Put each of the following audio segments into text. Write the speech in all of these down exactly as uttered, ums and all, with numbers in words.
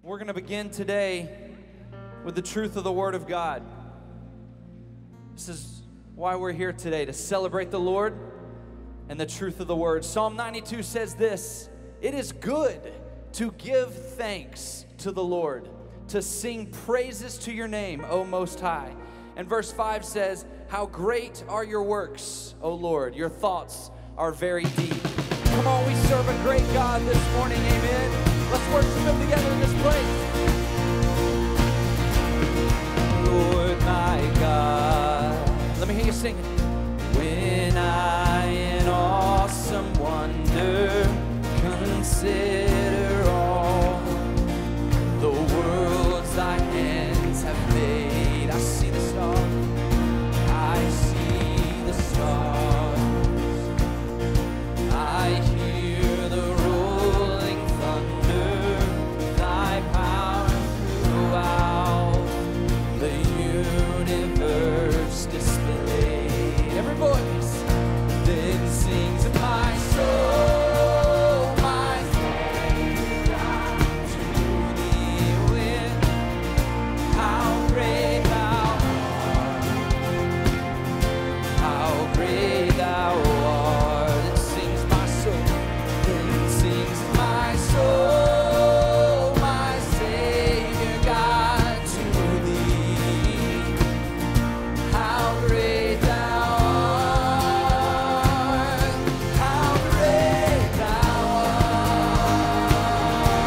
We're going to begin today with the truth of the Word of God. This is why we're here today, to celebrate the Lord and the truth of the Word. Psalm ninety-two says this: "It is good to give thanks to the Lord, to sing praises to your name, O Most High." And verse five says, "How great are your works, O Lord. Your thoughts are very deep." Come on, we serve a great God this morning, amen. Let's worship Him together in this place. Lord my God. Let me hear you sing it. When I in awesome wonder consider all the worlds thy hands have made, I see the stars, I see the stars, I hear the rolling thunder, thy power throughout the universe displayed. Every voice then sings my soul, my Savior, to thee with how great thou art, how great thou art. It sings my soul, it sings my soul, my Savior God, to thee, how great thou art, how great thou art,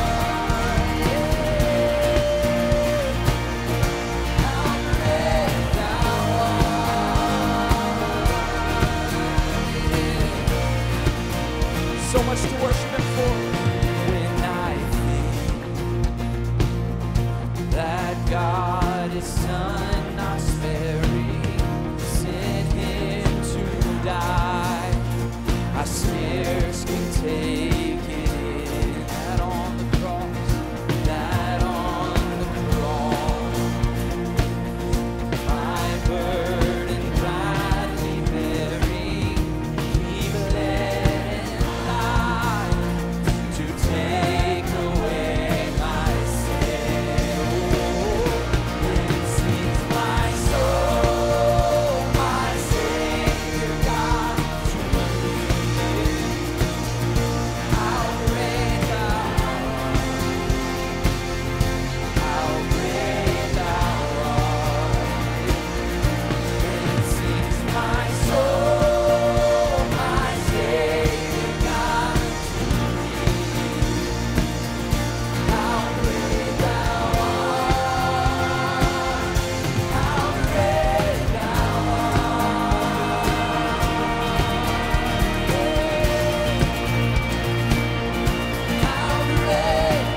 how great thou art. So much to worship Him for. When I think that God His Son not sparing sent Him to die, I scarce can take it in. That on the cross, that on the cross, my burden gladly bearing, He bled and died to take away my sin. Then sings my soul, my Savior God, to thee, how great thou art, how great thou art. Then sings my soul, my Savior God, to thee, how great thou art, how great thou art, how great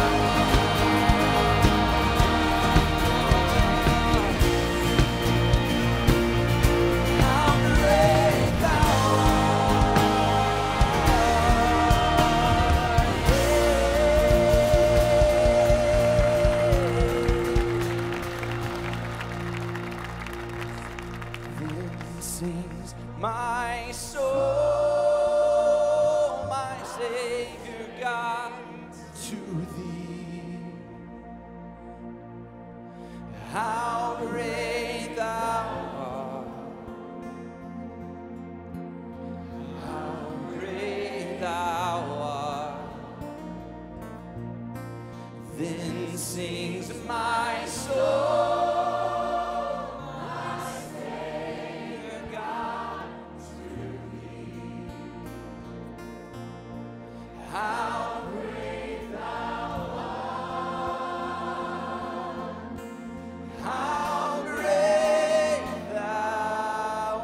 Then sings my soul, my Savior God, to thee, how great thou art, how great thou art. Then sings my soul, my Savior God, to thee, how great thou art, how great thou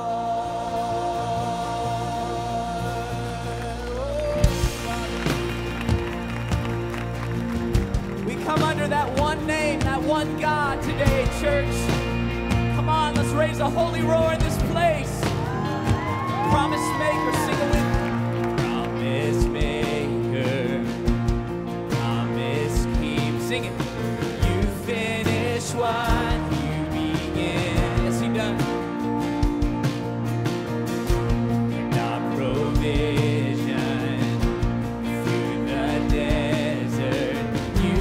art. We come under that one name, that one God today, church. Come on, let's raise a holy roar in this place. Promise maker, sing it with me. Promise maker, promise keep. Sing it. You finish what you begin. Yes, He does. And our provision through the desert, you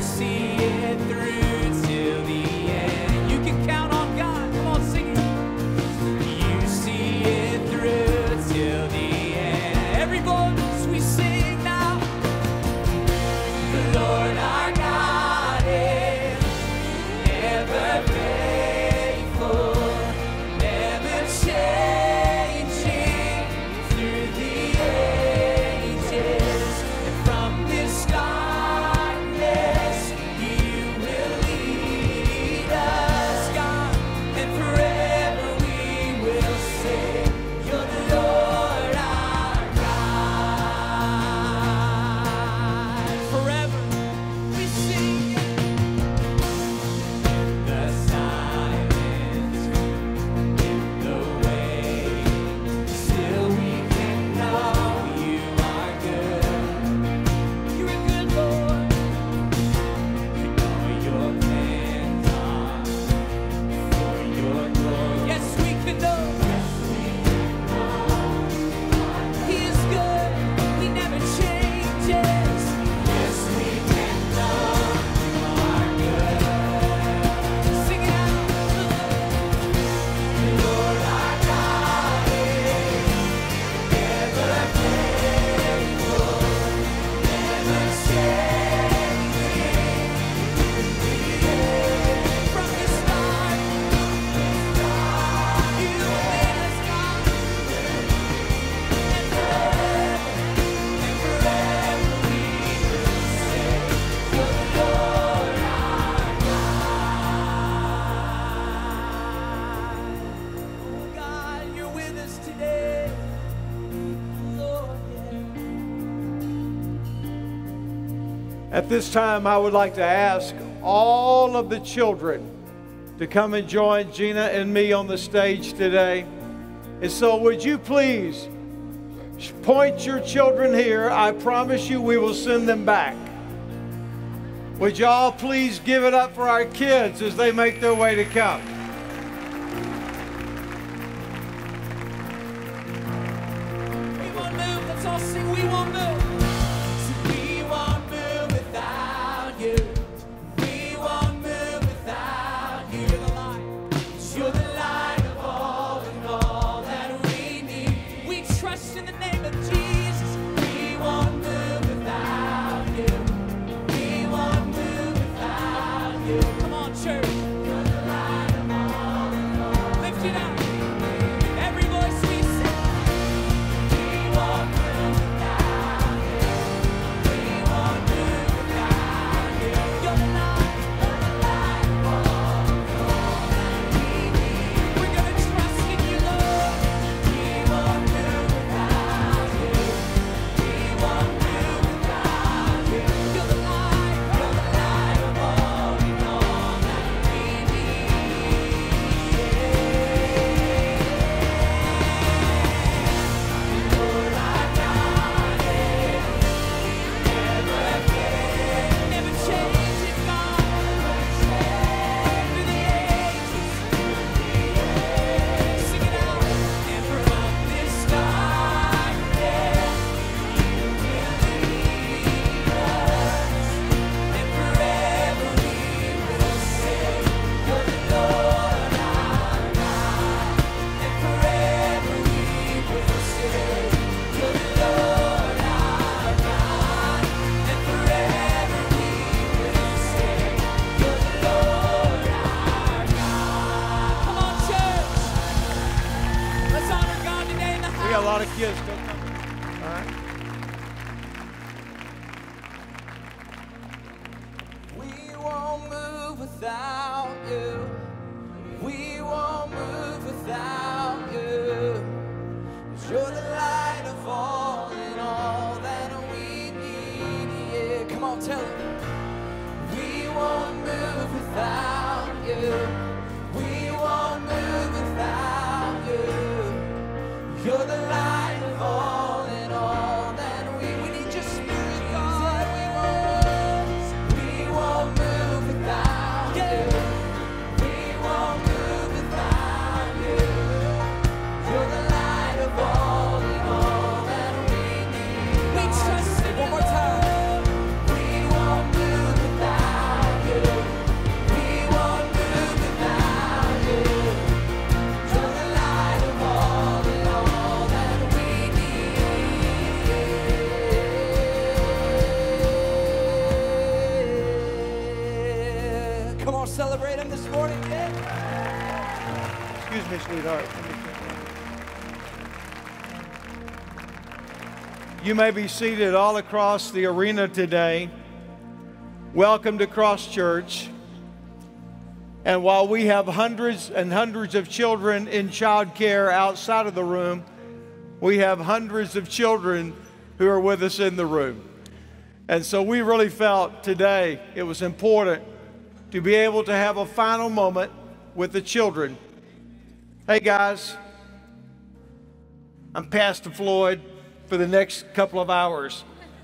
At this time, I would like to ask all of the children to come and join Gina and me on the stage today. And so would you please point your children here. I promise you we will send them back. Would y'all please give it up for our kids as they make their way to come. We won't move. Let's all sing, we won't move. So we won't move without you. We won't move without you. You're the light. You're the light of all and all that we need. We trust in the name of Jesus. We won't move without you. We won't move without you. Come on, church. You're the light of all and all. Lift it up. Every voice we sing. We won't move without you. We won't move without you. You're the light. You're the light of all and all that we need. We're gonna trust in you, Lord. We won't move without you. We won't move without you. You're the light. You're the light of all and all that we need. Lord, our God, never again, never changing God. Through the ages, sing it out. And from this darkness, you will lead us, and forever we will say, you're the Lord our God. And forever we will say, you're the Lord our God. And forever we will say, you're the Lord our God. Come on, church. Let's honor God today in the house. We got a lot of kids. Go come. All right. We won't move without you. We won't move without you. 'Cause you're the light of all and all that we need. Yeah, come on, tell it. We won't move without you. We won't move without you. You're the light of all and all that we we need your spirit, God. We won't, we won't move without you. We won't move without you. You're the light of all and all that we need. We trust it. One more time. We won't move without you. We won't move without you. You're the light of all and all that we need. Come on, celebrate him this morning, yeah. Excuse me, sweetheart. Let me check that. You may be seated all across the arena today. Welcome to Cross Church. And while we have hundreds and hundreds of children in child care outside of the room, we have hundreds of children who are with us in the room. And so we really felt today it was important to be able to have a final moment with the children. Hey guys, I'm Pastor Floyd for the next couple of hours.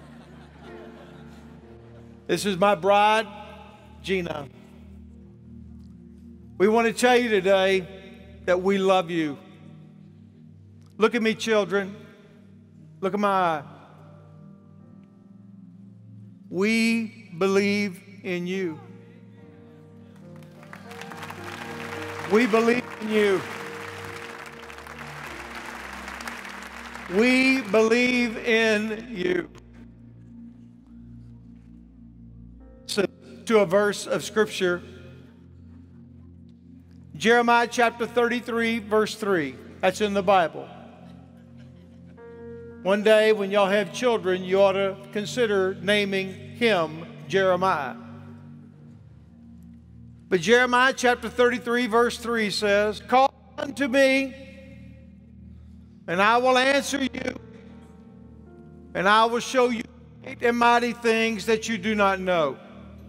This is my bride, Gina. We want to tell you today that we love you. Look at me, children. Look at my eye. We believe in you. We believe in you. We believe in you. So, to a verse of Scripture, Jeremiah chapter thirty-three, verse three. That's in the Bible. One day when y'all have children, you ought to consider naming him Jeremiah. But Jeremiah chapter thirty-three, verse three says, "Call unto me, and I will answer you, and I will show you and mighty things that you do not know.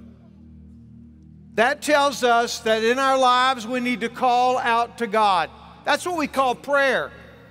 That tells us that in our lives we need to call out to God. That's what we call prayer.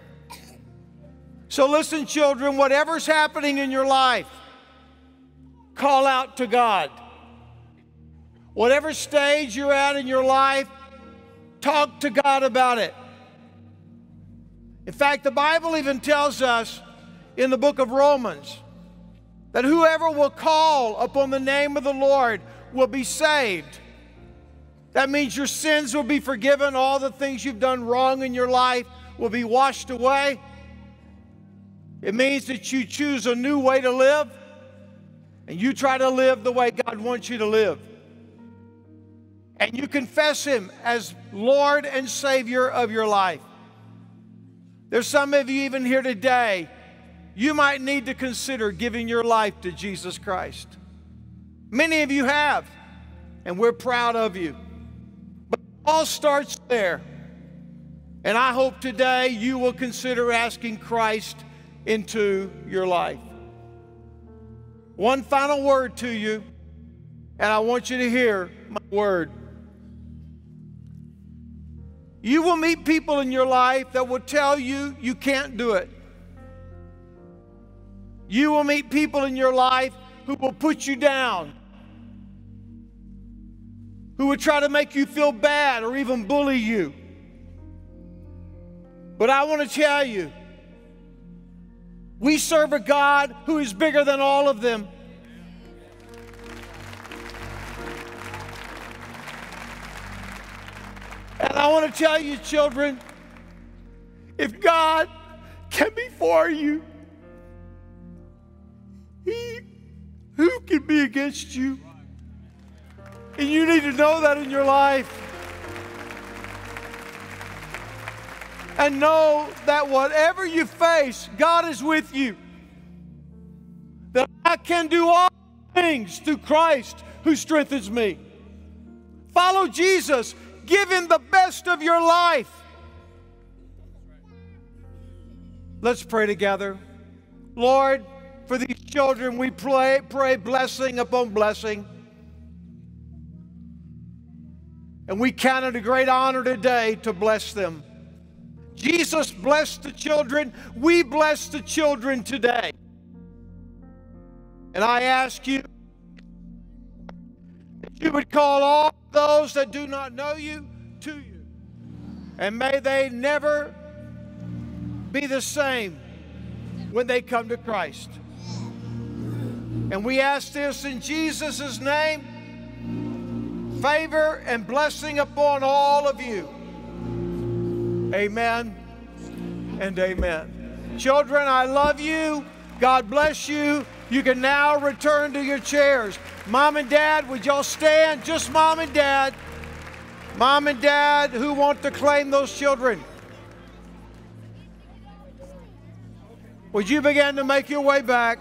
So listen, children, whatever's happening in your life, call out to God. Whatever stage you're at in your life, talk to God about it. In fact, the Bible even tells us in the book of Romans that whoever will call upon the name of the Lord will be saved. That means your sins will be forgiven. All the things you've done wrong in your life will be washed away. It means that you choose a new way to live, and you try to live the way God wants you to live. And you confess Him as Lord and Savior of your life. There's some of you even here today, you might need to consider giving your life to Jesus Christ. Many of you have, and we're proud of you. But it all starts there. And I hope today you will consider asking Christ into your life. One final word to you, and I want you to hear my word. You will meet people in your life that will tell you you can't do it. You will meet people in your life who will put you down, who will try to make you feel bad or even bully you. But I want to tell you, we serve a God who is bigger than all of them. And I want to tell you, children, if God can be for you, He, who can be against you? And you need to know that in your life. And know that whatever you face, God is with you. That I can do all things through Christ who strengthens me. Follow Jesus. Give Him the best of your life. Let's pray together. Lord, for these children, we pray, pray blessing upon blessing. And we count it a great honor today to bless them. Jesus blessed the children. We bless the children today. And I ask you that you would call all those that do not know you to you. And may they never be the same when they come to Christ. And we ask this in Jesus' name. Favor and blessing upon all of you. Amen and amen. Children, I love you. God bless you. You can now return to your chairs. Mom and Dad, would y'all stand? Just Mom and Dad. Mom and Dad, who want to claim those children? Would you begin to make your way back?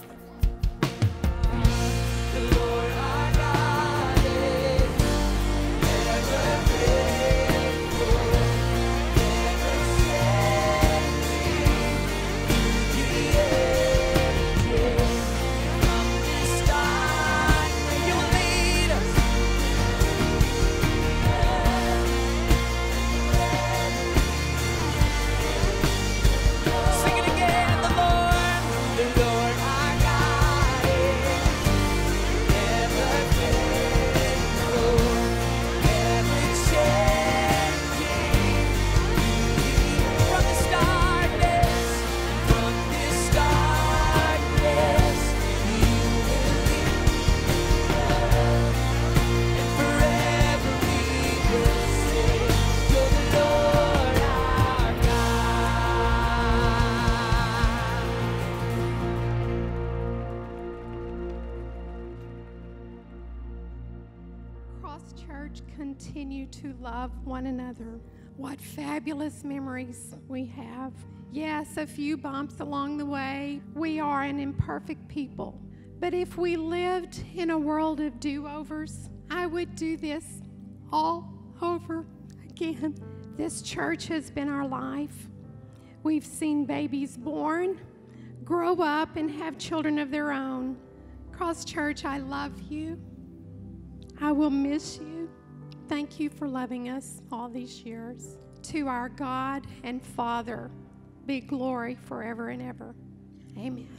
Church, continue to love one another. What fabulous memories we have. Yes, a few bumps along the way. We are an imperfect people. But if we lived in a world of do-overs, I would do this all over again. This church has been our life. We've seen babies born, grow up and have children of their own. Cross Church, I love you. I will miss you. Thank you for loving us all these years. To our God and Father be glory forever and ever. Amen.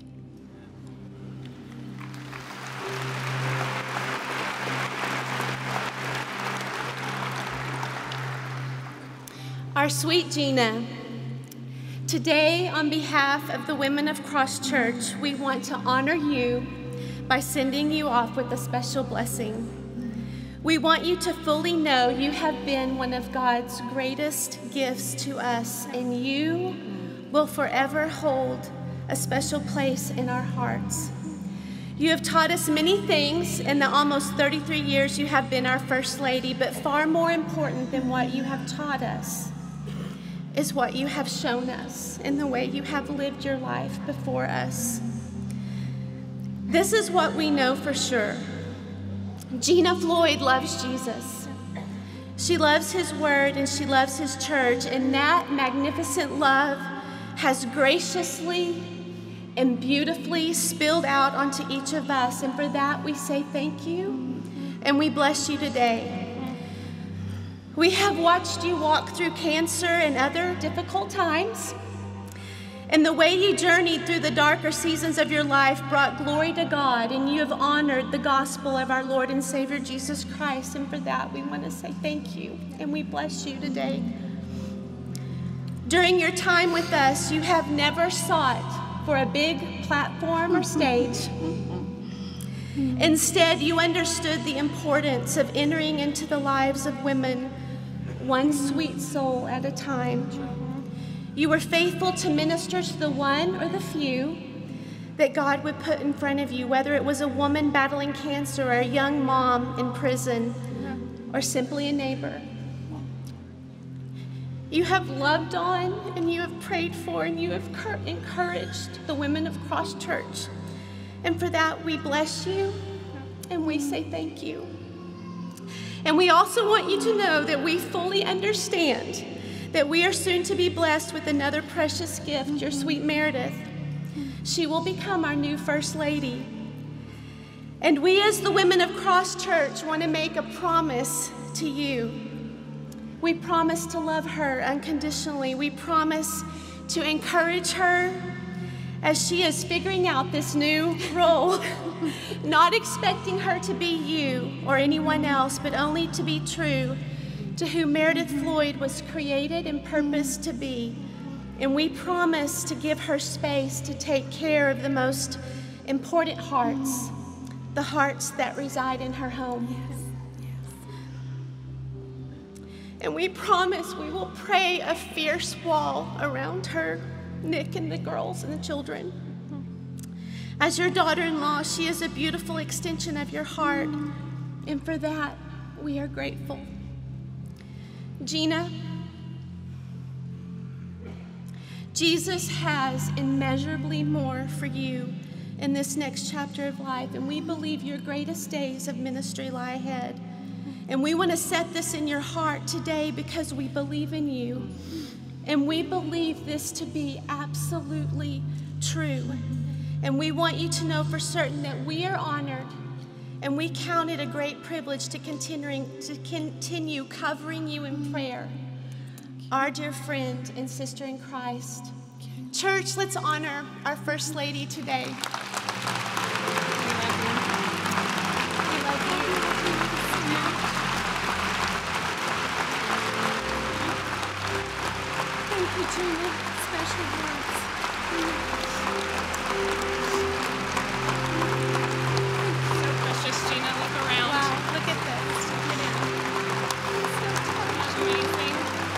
Our sweet Gina, today on behalf of the women of Cross Church, we want to honor you by sending you off with a special blessing. We want you to fully know you have been one of God's greatest gifts to us, and you will forever hold a special place in our hearts. You have taught us many things in the almost thirty-three years you have been our First Lady, but far more important than what you have taught us is what you have shown us in the way you have lived your life before us. This is what we know for sure. Gina Floyd loves Jesus. She loves his word and she loves his church, and that magnificent love has graciously and beautifully spilled out onto each of us, and for that we say thank you and we bless you today. We have watched you walk through cancer and other difficult times, and the way you journeyed through the darker seasons of your life brought glory to God, and you have honored the gospel of our Lord and Savior Jesus Christ, and for that we want to say thank you and we bless you today. During your time with us, you have never sought for a big platform or stage. Instead, you understood the importance of entering into the lives of women, one sweet soul at a time. You were faithful to minister to the one or the few that God would put in front of you, whether it was a woman battling cancer or a young mom in prison or simply a neighbor. You have loved on and you have prayed for and you have encouraged the women of Cross Church. And for that, we bless you and we say thank you. And we also want you to know that we fully understand that we are soon to be blessed with another precious gift, your sweet Meredith. She will become our new First Lady. And we as the women of Cross Church want to make a promise to you. We promise to love her unconditionally. We promise to encourage her as she is figuring out this new role, not expecting her to be you or anyone else, but only to be true to who Meredith Floyd was created and purposed to be. And we promise to give her space to take care of the most important hearts, the hearts that reside in her home. Yes. And we promise we will pray a fierce wall around her, Nick and the girls and the children. As your daughter-in-law, she is a beautiful extension of your heart, and for that, we are grateful. Gina, Jesus has immeasurably more for you in this next chapter of life, and we believe your greatest days of ministry lie ahead. And we want to set this in your heart today because we believe in you. And we believe this to be absolutely true. And we want you to know for certain that we are honored and we count it a great privilege to continuing to continue covering you in prayer. Our dear friend and sister in Christ. Church, let's honor our First Lady today. We love you. We love you. Thank you, Gina. Special words. So precious, Gina. Look around. Wow, look at this. Look at it. Amazing.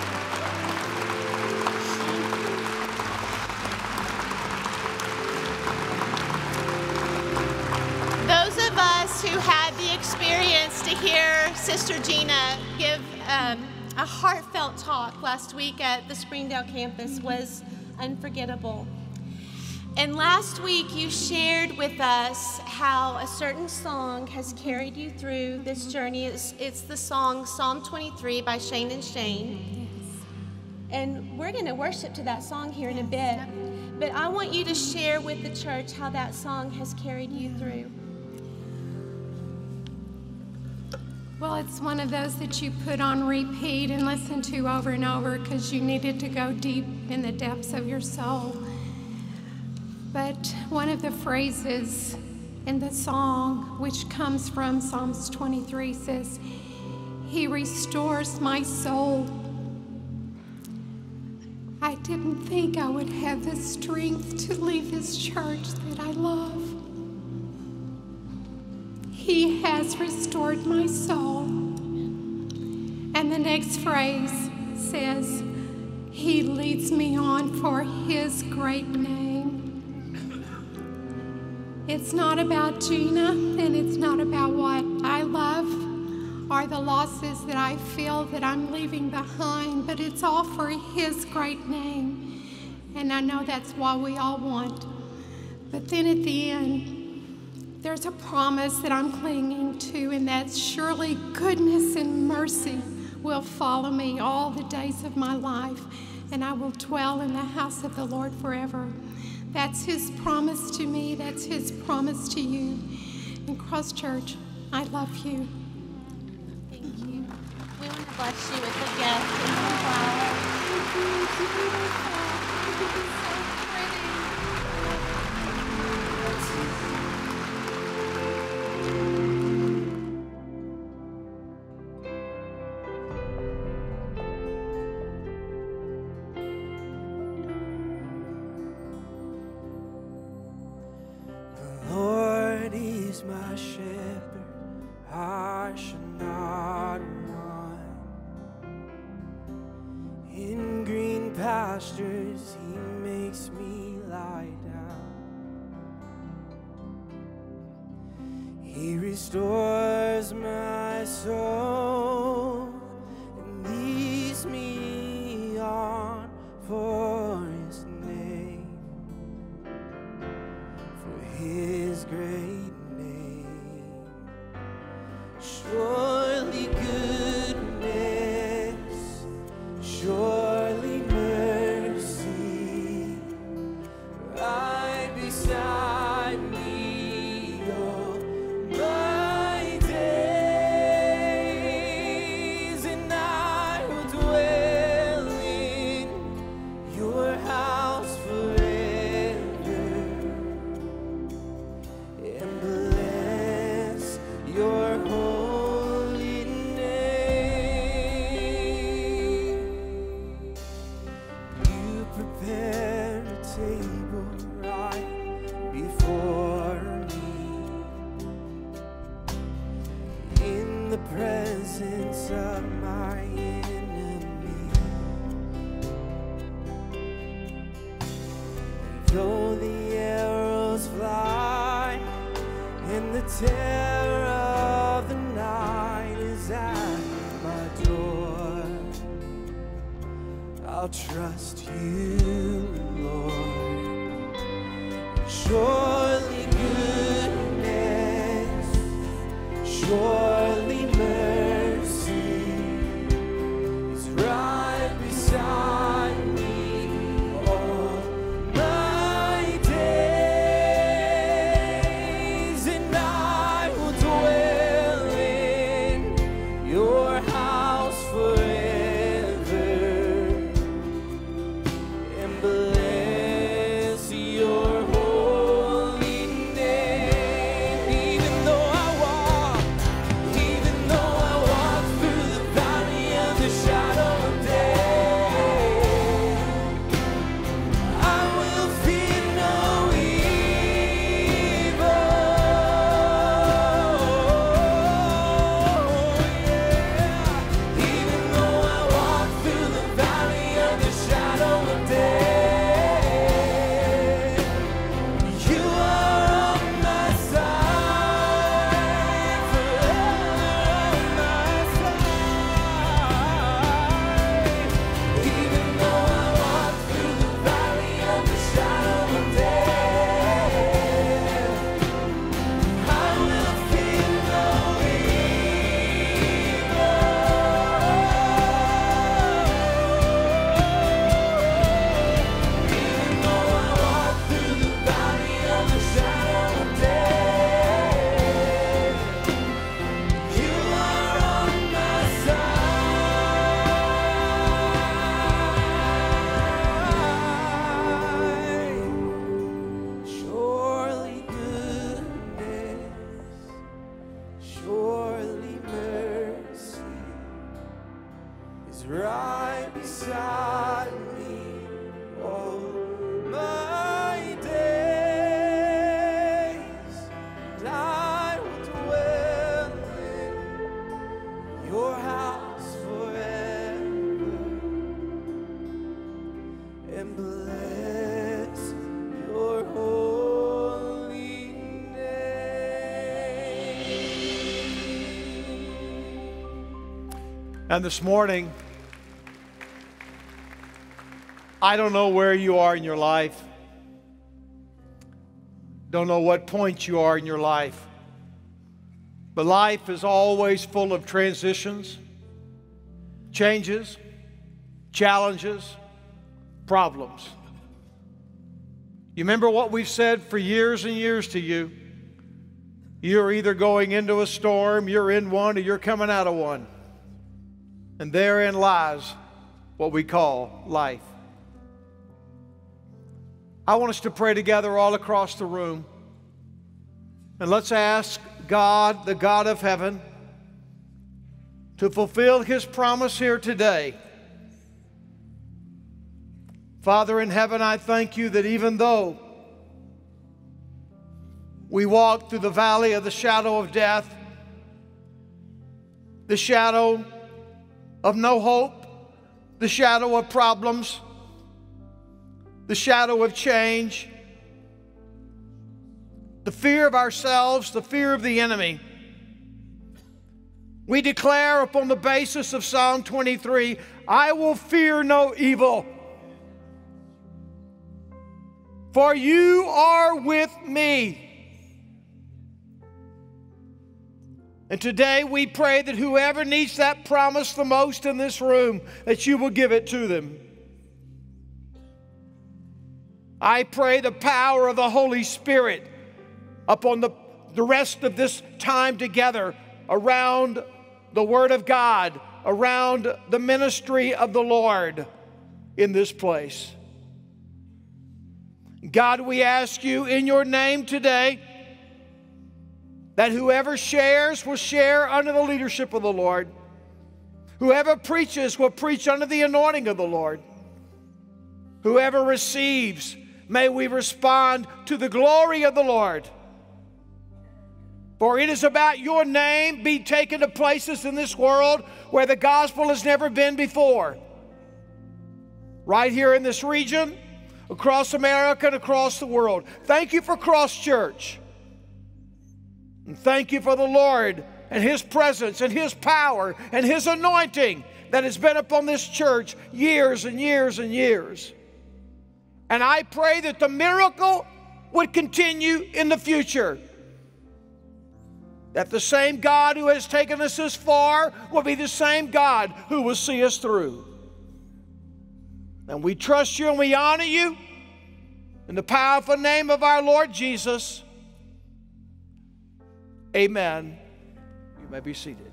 Those of us who had the experience to hear Sister Gina give um, a heartfelt talk last week at the Springdale campus was unforgettable. And last week you shared with us how a certain song has carried you through this journey. It's, it's the song Psalm twenty-three by Shane and Shane. And we're going to worship to that song here in a bit. But I want you to share with the church how that song has carried you through. Well, it's one of those that you put on repeat and listen to over and over because you needed to go deep in the depths of your soul. But one of the phrases in the song, which comes from Psalms twenty-three, says, "He restores my soul." I didn't think I would have the strength to leave this church that I love. He has restored my soul. And the next phrase says, "He leads me on for His great name." It's not about Gina, and it's not about what I love or the losses that I feel that I'm leaving behind, but it's all for His great name. And I know that's what we all want. But then at the end, there's a promise that I'm clinging to, and that's surely goodness and mercy will follow me all the days of my life, and I will dwell in the house of the Lord forever. That's His promise to me. That's His promise to you. And Cross Church, I love you. Thank you. We want to bless you with a gift and some flowers. My shepherd, I shall not want. In green pastures, He makes me lie down. He restores my soul and leads me on for His name, for His grace. Surely goodness, surely mercy, right beside me all my days, and I will dwell in your house forever and bless your home. Presence of my enemy. Though the arrows fly and the terror of the night is at my door, I'll trust you, Lord. Surely goodness, surely bless your holy right beside me all my days, and I will dwell in your house forever and bless your holy name. And this morning, I don't know where you are in your life. Don't know what point you are in your life. But life is always full of transitions, changes, challenges, problems. You remember what we've said for years and years to you? You're either going into a storm, you're in one, or you're coming out of one. And therein lies what we call life. I want us to pray together all across the room. And let's ask God, the God of heaven, to fulfill His promise here today. Father in heaven, I thank you that even though we walk through the valley of the shadow of death, the shadow of no hope, the shadow of problems, the shadow of change, the fear of ourselves, the fear of the enemy, we declare upon the basis of Psalm twenty-three, I will fear no evil, for you are with me. And today we pray that whoever needs that promise the most in this room, that you will give it to them. I pray the power of the Holy Spirit upon the, the rest of this time together around the Word of God, around the ministry of the Lord in this place. God, we ask you in your name today that whoever shares will share under the leadership of the Lord. Whoever preaches will preach under the anointing of the Lord. Whoever receives, may we respond to the glory of the Lord. For it is about your name being taken to places in this world where the gospel has never been before. Right here in this region, across America and across the world. Thank you for Cross Church. And thank you for the Lord and His presence and His power and His anointing that has been upon this church years and years and years. And I pray that the miracle would continue in the future. That the same God who has taken us this far will be the same God who will see us through. And we trust you and we honor you in the powerful name of our Lord Jesus. Amen. You may be seated.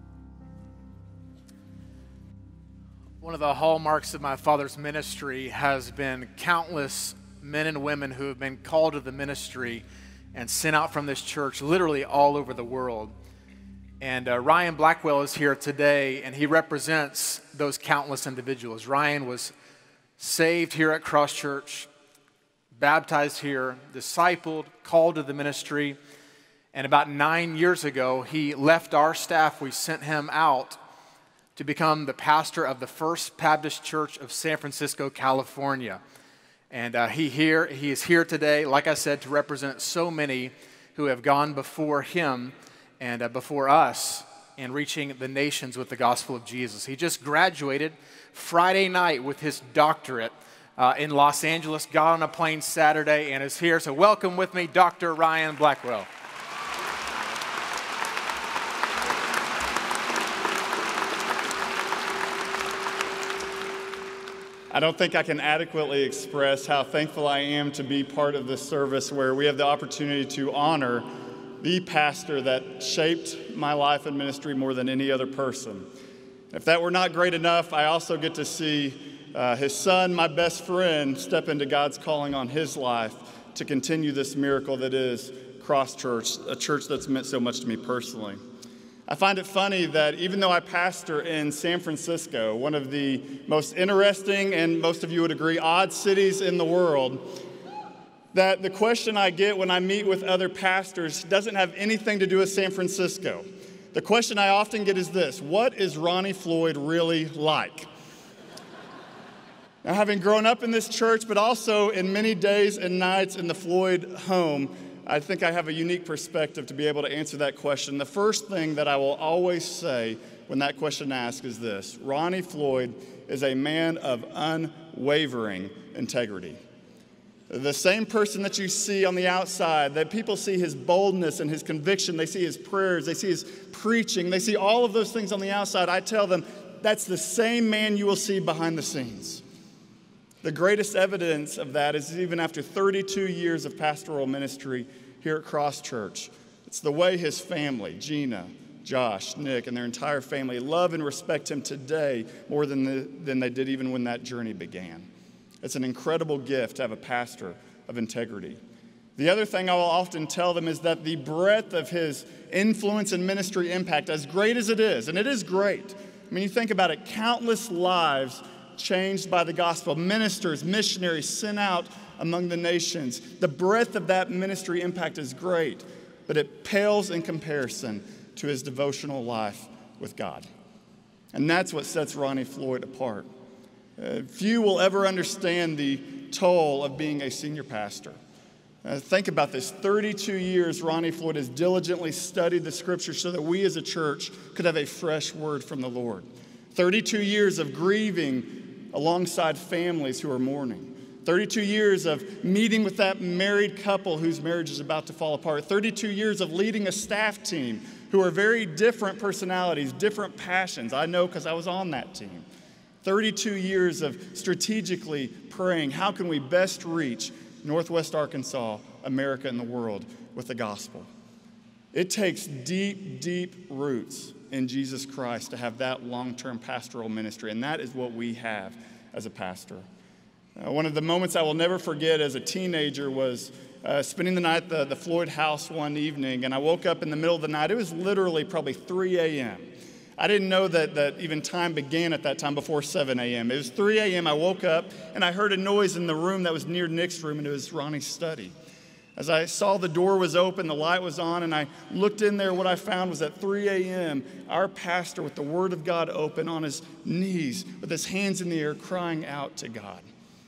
One of the hallmarks of my father's ministry has been countless men and women who have been called to the ministry and sent out from this church literally all over the world. And uh, Ryan Blackwell is here today, and he represents those countless individuals. Ryan was saved here at Cross Church, baptized here, discipled, called to the ministry, and about nine years ago, he left our staff. We sent him out to become the pastor of the First Baptist Church of San Francisco, California. And uh, he, here, he is here today, like I said, to represent so many who have gone before him and uh, before us in reaching the nations with the gospel of Jesus. He just graduated Friday night with his doctorate uh, in Los Angeles, got on a plane Saturday, and is here. So welcome with me, Doctor Ryan Blackwell. I don't think I can adequately express how thankful I am to be part of this service where we have the opportunity to honor the pastor that shaped my life and ministry more than any other person. If that were not great enough, I also get to see uh, his son, my best friend, step into God's calling on his life to continue this miracle that is Cross Church, a church that's meant so much to me personally. I find it funny that even though I pastor in San Francisco, one of the most interesting and most of you would agree odd cities in the world, that the question I get when I meet with other pastors doesn't have anything to do with San Francisco. The question I often get is this: what is Ronnie Floyd really like? Now, having grown up in this church, but also in many days and nights in the Floyd home, I think I have a unique perspective to be able to answer that question. The first thing that I will always say when that question asked is this: Ronnie Floyd is a man of unwavering integrity. The same person that you see on the outside, that people see his boldness and his conviction, they see his prayers, they see his preaching, they see all of those things on the outside, I tell them that's the same man you will see behind the scenes. The greatest evidence of that is even after thirty-two years of pastoral ministry here at Cross Church, it's the way his family, Gina, Josh, Nick, and their entire family love and respect him today more than, the, than they did even when that journey began. It's an incredible gift to have a pastor of integrity. The other thing I will often tell them is that the breadth of his influence and ministry impact, as great as it is, and it is great. I mean, you think about it, countless lives changed by the gospel, ministers, missionaries sent out among the nations. The breadth of that ministry impact is great, but it pales in comparison to his devotional life with God. And that's what sets Ronnie Floyd apart. Uh, few will ever understand the toll of being a senior pastor. Uh, think about this. thirty-two years Ronnie Floyd has diligently studied the scriptures so that we as a church could have a fresh word from the Lord. thirty-two years of grieving alongside families who are mourning. thirty-two years of meeting with that married couple whose marriage is about to fall apart. thirty-two years of leading a staff team who are very different personalities, different passions. I know because I was on that team. thirty-two years of strategically praying, how can we best reach Northwest Arkansas, America, and the world with the gospel? It takes deep, deep roots in Jesus Christ to have that long-term pastoral ministry, and that is what we have as a pastor. Uh, one of the moments I will never forget as a teenager was uh, spending the night at the, the Floyd house one evening, and I woke up in the middle of the night. It was literally probably three a.m. I didn't know that, that even time began at that time before seven a.m. It was three a.m. I woke up, and I heard a noise in the room that was near Nick's room, and it was Ronnie's study. As I saw the door was open, the light was on, and I looked in there, what I found was at three a.m., our pastor with the Word of God open on his knees, with his hands in the air, crying out to God.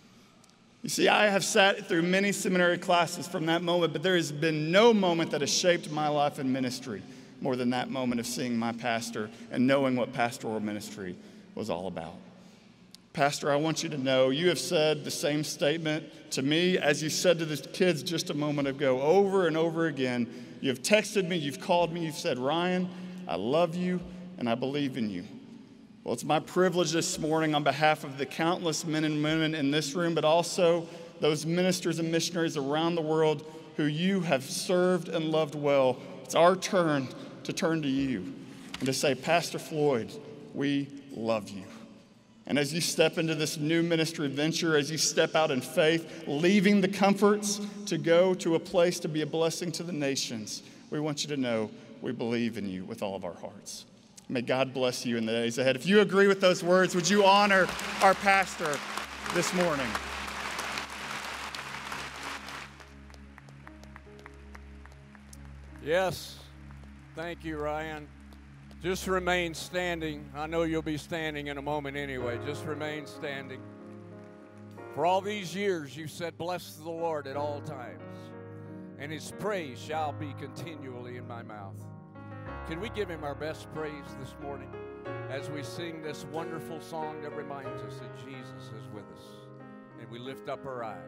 You see, I have sat through many seminary classes from that moment, but there has been no moment that has shaped my life and ministry more than that moment of seeing my pastor and knowing what pastoral ministry was all about. Pastor, I want you to know you have said the same statement to me as you said to the kids just a moment ago, over and over again. You have texted me, you've called me, you've said, Ryan, I love you and I believe in you. Well, it's my privilege this morning on behalf of the countless men and women in this room, but also those ministers and missionaries around the world who you have served and loved well. It's our turn to turn to you and to say, Pastor Floyd, we love you. And as you step into this new ministry venture, as you step out in faith, leaving the comforts to go to a place to be a blessing to the nations, we want you to know we believe in you with all of our hearts. May God bless you in the days ahead. If you agree with those words, would you honor our pastor this morning? Yes. Thank you, Ryan. Just remain standing. I know you'll be standing in a moment anyway. Just remain standing. For all these years, you said, bless the Lord at all times, and his praise shall be continually in my mouth. Can we give him our best praise this morning as we sing this wonderful song that reminds us that Jesus is with us, and we lift up our eyes.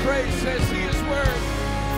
praise says he is worthy.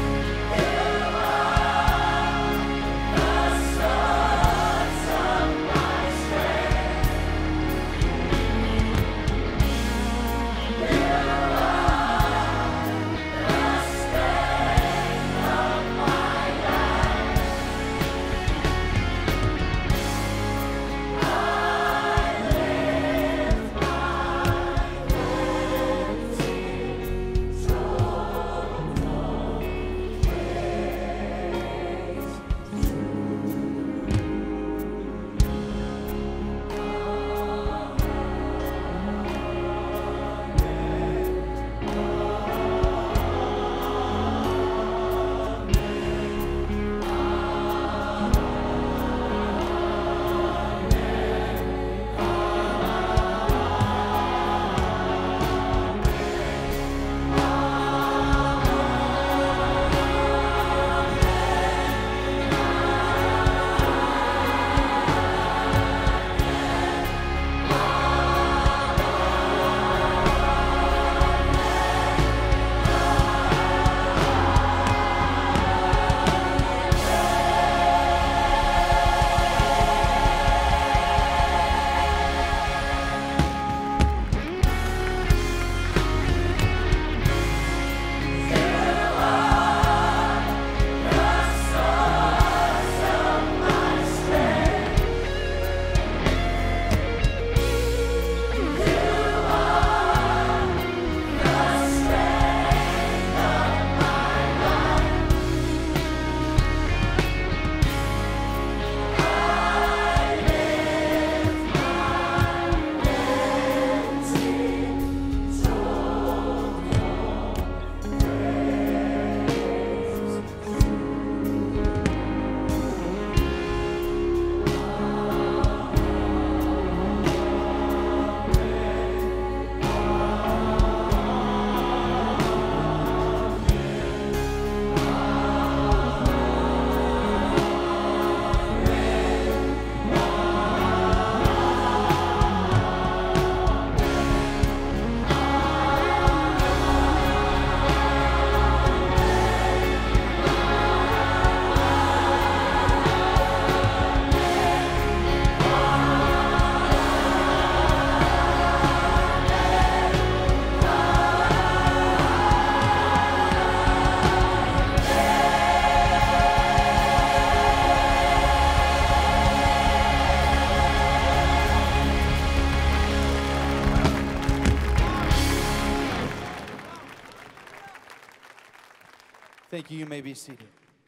Thank you. You may be seated.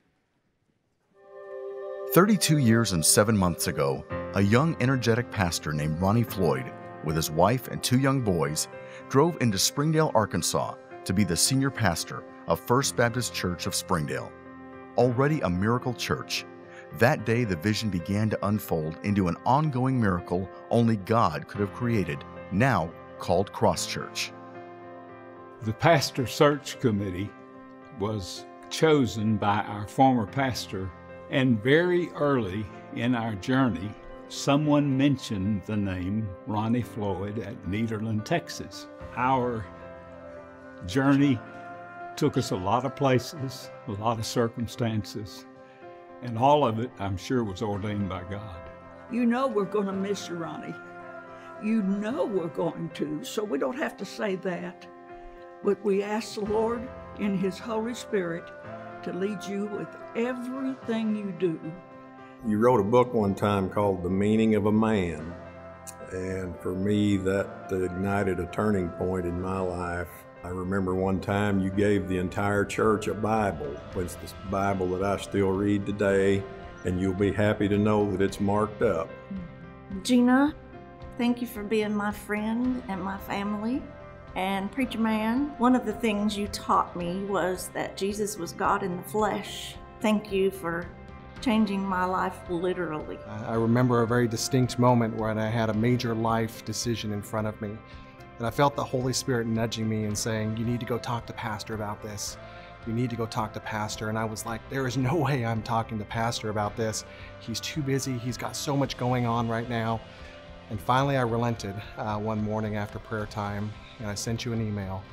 thirty-two years and seven months ago, a young, energetic pastor named Ronnie Floyd, with his wife and two young boys, drove into Springdale, Arkansas to be the senior pastor of First Baptist Church of Springdale. Already a miracle church, that day the vision began to unfold into an ongoing miracle only God could have created, now called Cross Church. The pastor search committee was chosen by our former pastor, and very early in our journey, someone mentioned the name Ronnie Floyd at Nederland, Texas. Our journey took us a lot of places, a lot of circumstances, and all of it, I'm sure, was ordained by God. You know we're going to miss you, Ronnie. You know we're going to, so we don't have to say that. But we ask the Lord in His Holy Spirit to lead you with everything you do. You wrote a book one time called The Meaning of a Man. And for me, that ignited a turning point in my life. I remember one time you gave the entire church a Bible. It's the Bible that I still read today, and you'll be happy to know that it's marked up. Gina, thank you for being my friend and my family. And Preacher Man, one of the things you taught me was that Jesus was God in the flesh. Thank you for changing my life literally. I remember a very distinct moment when I had a major life decision in front of me. And I felt the Holy Spirit nudging me and saying, you need to go talk to Pastor about this. You need to go talk to Pastor. And I was like, there is no way I'm talking to Pastor about this. He's too busy. He's got so much going on right now. And finally I relented uh, one morning after prayer time, and I sent you an email.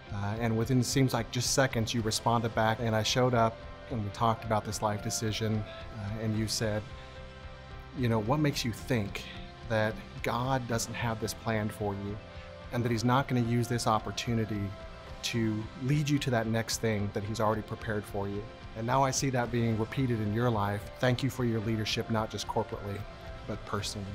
Uh, and within, it seems like just seconds, you responded back, and I showed up and we talked about this life decision, uh, and you said, you know, what makes you think that God doesn't have this planned for you and that He's not going to use this opportunity to lead you to that next thing that He's already prepared for you? And now I see that being repeated in your life. Thank you for your leadership, not just corporately, but personally.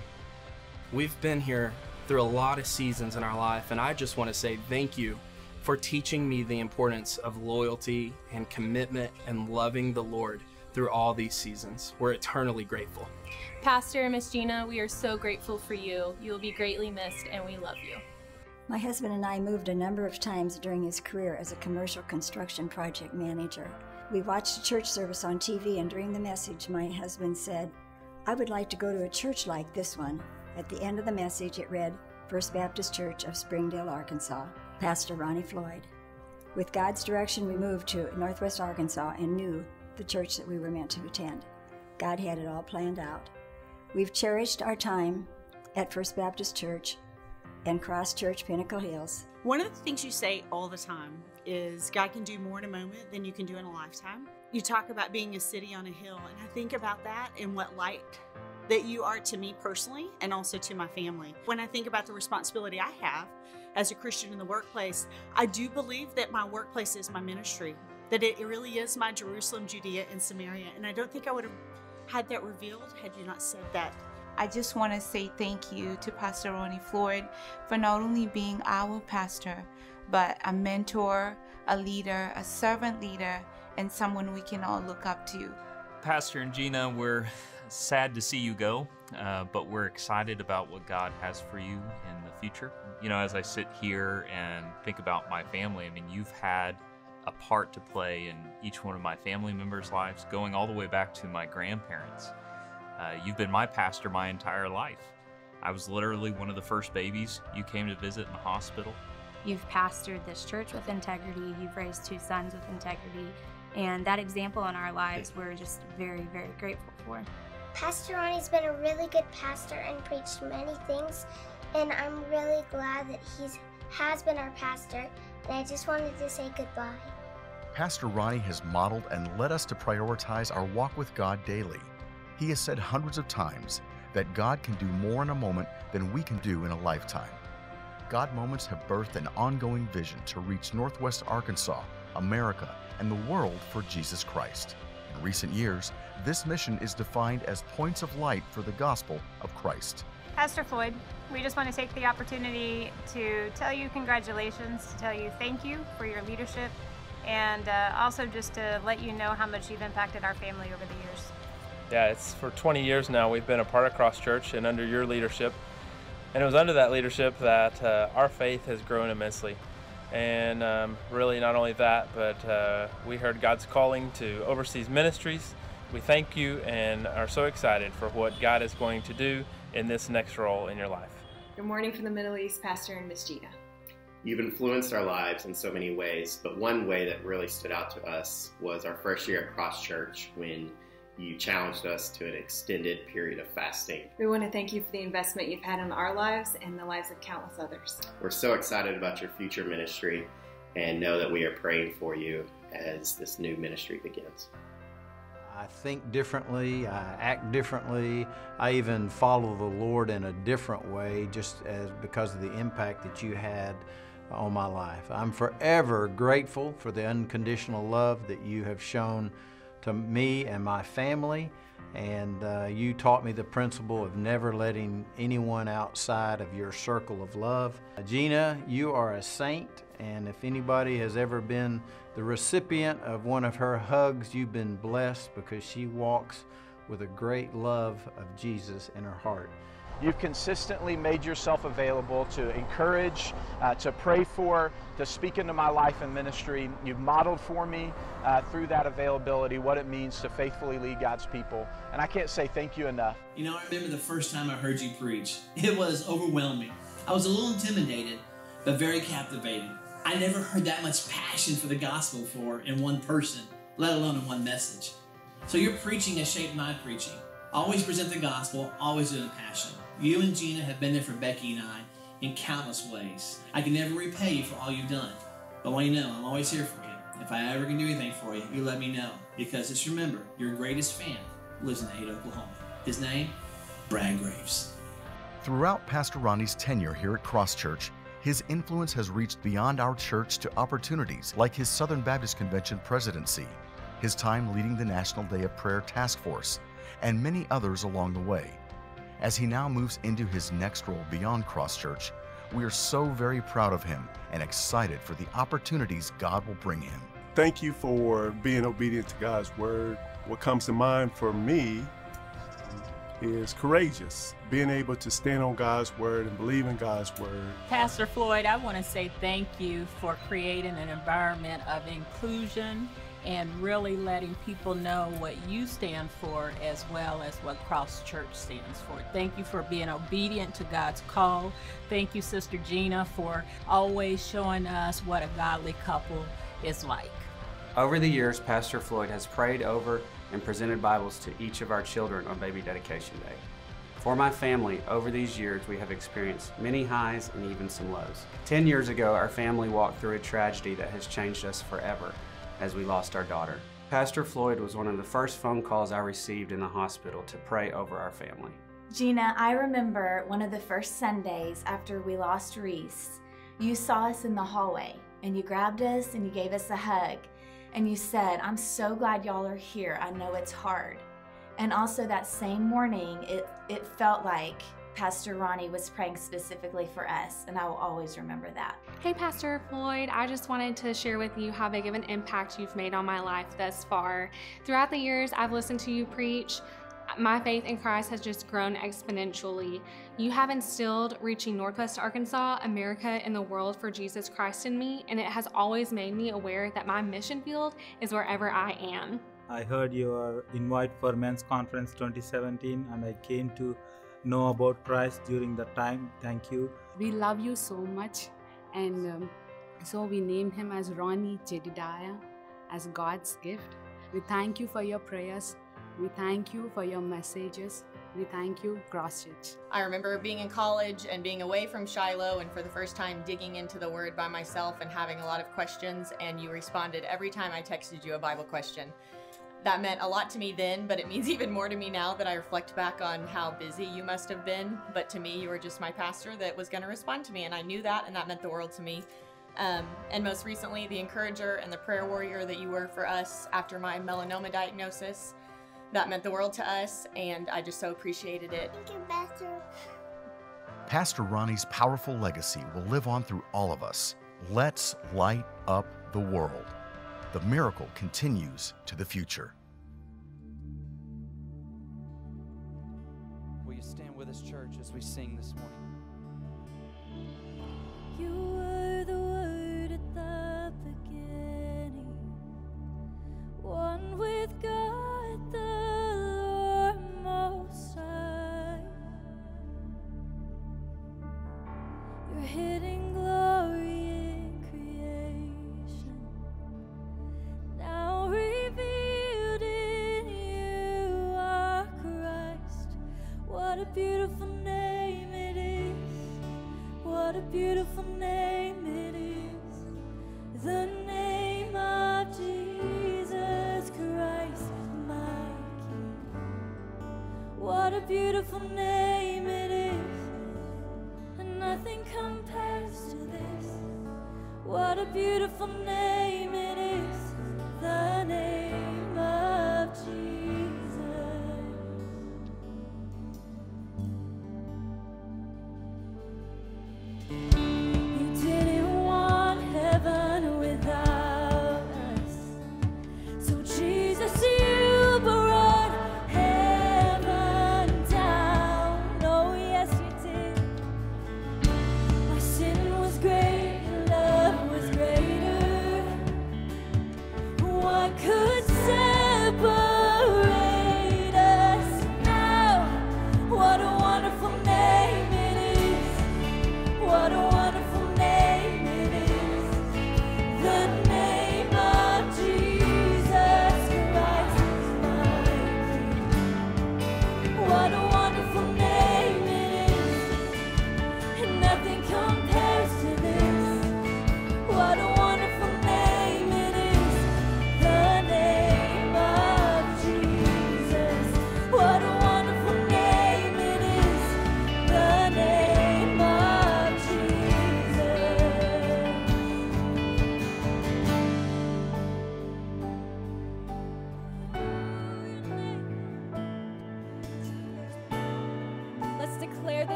We've been here through a lot of seasons in our life, and I just want to say thank you for teaching me the importance of loyalty and commitment and loving the Lord through all these seasons. We're eternally grateful. Pastor and Miss Gina, we are so grateful for you. You will be greatly missed, and we love you. My husband and I moved a number of times during his career as a commercial construction project manager. We watched a church service on T V, and during the message, my husband said, I would like to go to a church like this one. At the end of the message, it read, First Baptist Church of Springdale, Arkansas, Pastor Ronnie Floyd. With God's direction, we moved to Northwest Arkansas and knew the church that we were meant to attend. God had it all planned out. We've cherished our time at First Baptist Church and Cross Church, Pinnacle Hills. One of the things you say all the time is God can do more in a moment than you can do in a lifetime. You talk about being a city on a hill, and I think about that and what light that you are to me personally and also to my family. When I think about the responsibility I have as a Christian in the workplace, I do believe that my workplace is my ministry, that it really is my Jerusalem, Judea, and Samaria, and I don't think I would have had that revealed had you not said that. I just want to say thank you to Pastor Ronnie Floyd for not only being our pastor, but a mentor, a leader, a servant leader, and someone we can all look up to. Pastor and Gina, we're sad to see you go, uh, but we're excited about what God has for you in the future. You know, as I sit here and think about my family, I mean, you've had a part to play in each one of my family members' lives, going all the way back to my grandparents. Uh, you've been my pastor my entire life. I was literally one of the first babies you came to visit in the hospital. You've pastored this church with integrity. You've raised two sons with integrity. And that example in our lives, we're just very, very grateful for. Pastor Ronnie's been a really good pastor and preached many things, and I'm really glad that he has been our pastor, and I just wanted to say goodbye. Pastor Ronnie has modeled and led us to prioritize our walk with God daily. He has said hundreds of times that God can do more in a moment than we can do in a lifetime. God Moments have birthed an ongoing vision to reach Northwest Arkansas, America, and the world for Jesus Christ. In recent years, this mission is defined as points of light for the gospel of Christ. Pastor Floyd, we just want to take the opportunity to tell you congratulations, to tell you thank you for your leadership, and uh, also just to let you know how much you've impacted our family over the years. Yeah, it's for twenty years now we've been a part of Cross Church and under your leadership. And it was under that leadership that uh, our faith has grown immensely. And um, really not only that, but uh, we heard God's calling to overseas ministries. We thank you and are so excited for what God is going to do in this next role in your life. Good morning from the Middle East, Pastor and Miss Gina. You've influenced our lives in so many ways, but one way that really stood out to us was our first year at Cross Church when you challenged us to an extended period of fasting. We want to thank you for the investment you've had in our lives and the lives of countless others. We're so excited about your future ministry and know that we are praying for you as this new ministry begins. I think differently, I act differently, I even follow the Lord in a different way just as because of the impact that you had on my life. I'm forever grateful for the unconditional love that you have shown to me and my family, and uh, you taught me the principle of never letting anyone outside of your circle of love. Gina, you are a saint, and if anybody has ever been the recipient of one of her hugs, you've been blessed because she walks with a great love of Jesus in her heart. You've consistently made yourself available to encourage, uh, to pray for, to speak into my life and ministry. You've modeled for me uh, through that availability what it means to faithfully lead God's people. And I can't say thank you enough. You know, I remember the first time I heard you preach. It was overwhelming. I was a little intimidated, but very captivating. I never heard that much passion for the gospel before in one person, let alone in one message. So your preaching has shaped my preaching. Always present the gospel, always with a passion. You and Gina have been there for Becky and I in countless ways. I can never repay you for all you've done. But I want you to know, I'm always here for you. If I ever can do anything for you, you let me know. Because just remember, your greatest fan lives in Ada, Oklahoma. His name, Brad Graves. Throughout Pastor Ronnie's tenure here at Cross Church, his influence has reached beyond our church to opportunities like his Southern Baptist Convention presidency, his time leading the National Day of Prayer Task Force, and many others along the way. As he now moves into his next role beyond Cross Church, we are so very proud of him and excited for the opportunities God will bring him. Thank you for being obedient to God's word. What comes to mind for me is courageous, being able to stand on God's word and believe in God's word. Pastor Floyd, I want to say thank you for creating an environment of inclusion and really letting people know what you stand for as well as what Cross Church stands for. Thank you for being obedient to God's call. Thank you, Sister Gina, for always showing us what a godly couple is like. Over the years, Pastor Floyd has prayed over and presented Bibles to each of our children on Baby Dedication Day. For my family, over these years, we have experienced many highs and even some lows. Ten years ago, our family walked through a tragedy that has changed us forever as we lost our daughter. Pastor Floyd was one of the first phone calls I received in the hospital to pray over our family. Gina, I remember one of the first Sundays after we lost Reese, you saw us in the hallway and you grabbed us and you gave us a hug and you said, "I'm so glad y'all are here. I know it's hard." And also that same morning, it, it felt like Pastor Ronnie was praying specifically for us, and I will always remember that. Hey, Pastor Floyd, I just wanted to share with you how big of an impact you've made on my life thus far. Throughout the years I've listened to you preach, my faith in Christ has just grown exponentially. You have instilled reaching Northwest Arkansas, America, and the world for Jesus Christ in me, and it has always made me aware that my mission field is wherever I am. I heard your invite for Men's Conference twenty seventeen, and I came to know about Christ during the time. Thank you. We love you so much, and um, so we named him as Ronnie Jedediah, as God's gift. We thank you for your prayers. We thank you for your messages. We thank you, Cross Church. I remember being in college and being away from Shiloh and for the first time digging into the Word by myself and having a lot of questions, and you responded every time I texted you a Bible question. That meant a lot to me then, but it means even more to me now that I reflect back on how busy you must have been. But to me, you were just my pastor that was going to respond to me, and I knew that, and that meant the world to me. Um, and most recently, the encourager and the prayer warrior that you were for us after my melanoma diagnosis. That meant the world to us, and I just so appreciated it. Thank you, Pastor. Pastor Ronnie's powerful legacy will live on through all of us. Let's light up the world. The miracle continues to the future. Will you stand with us, church, as we sing this morning? You were the Word at the beginning, one with God, the Lord Most High. Your hidden glory in creation, now revealed in you are Christ. What a beautiful name it is. What a beautiful name it is. The name of Jesus Christ, my King. What a beautiful name it is. And nothing compares to this. What a beautiful name it is. The name of Jesus. You didn't want heaven without us, so Jesus, you brought heaven down. Oh yes, you did. My sin was great, your love was greater. What could separate us now? What a wonderful name it is. What a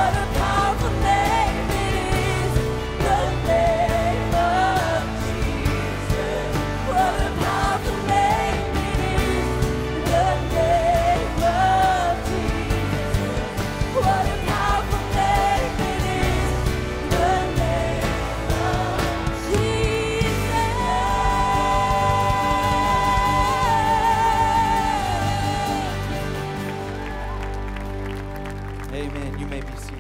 What a powerful name it is, the name of Jesus. What a powerful name it is, the name of Jesus. What a powerful name it is, the name of Jesus. Amen. You may be seated.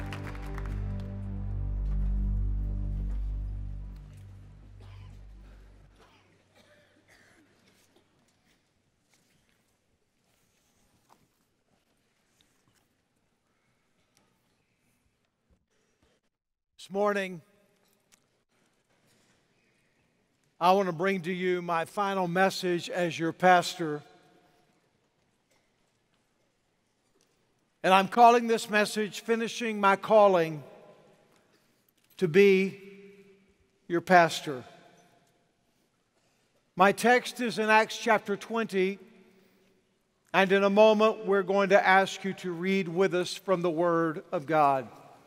This morning, I want to bring to you my final message as your pastor. And I'm calling this message, Finishing My Calling to Be Your Pastor. My text is in Acts chapter twenty, and in a moment we're going to ask you to read with us from the Word of God.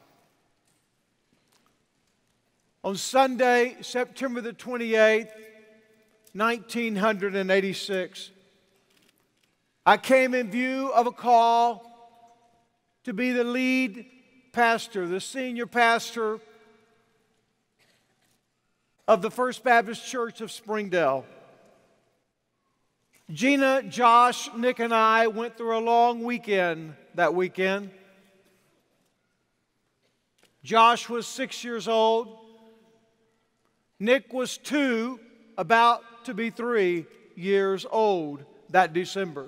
On Sunday, September the twenty-eighth, nineteen eighty-six, I came in view of a call to be the lead pastor, the senior pastor of the First Baptist Church of Springdale. Gina, Josh, Nick, and I went through a long weekend that weekend. Josh was six years old. Nick was two, about to be three years old that December.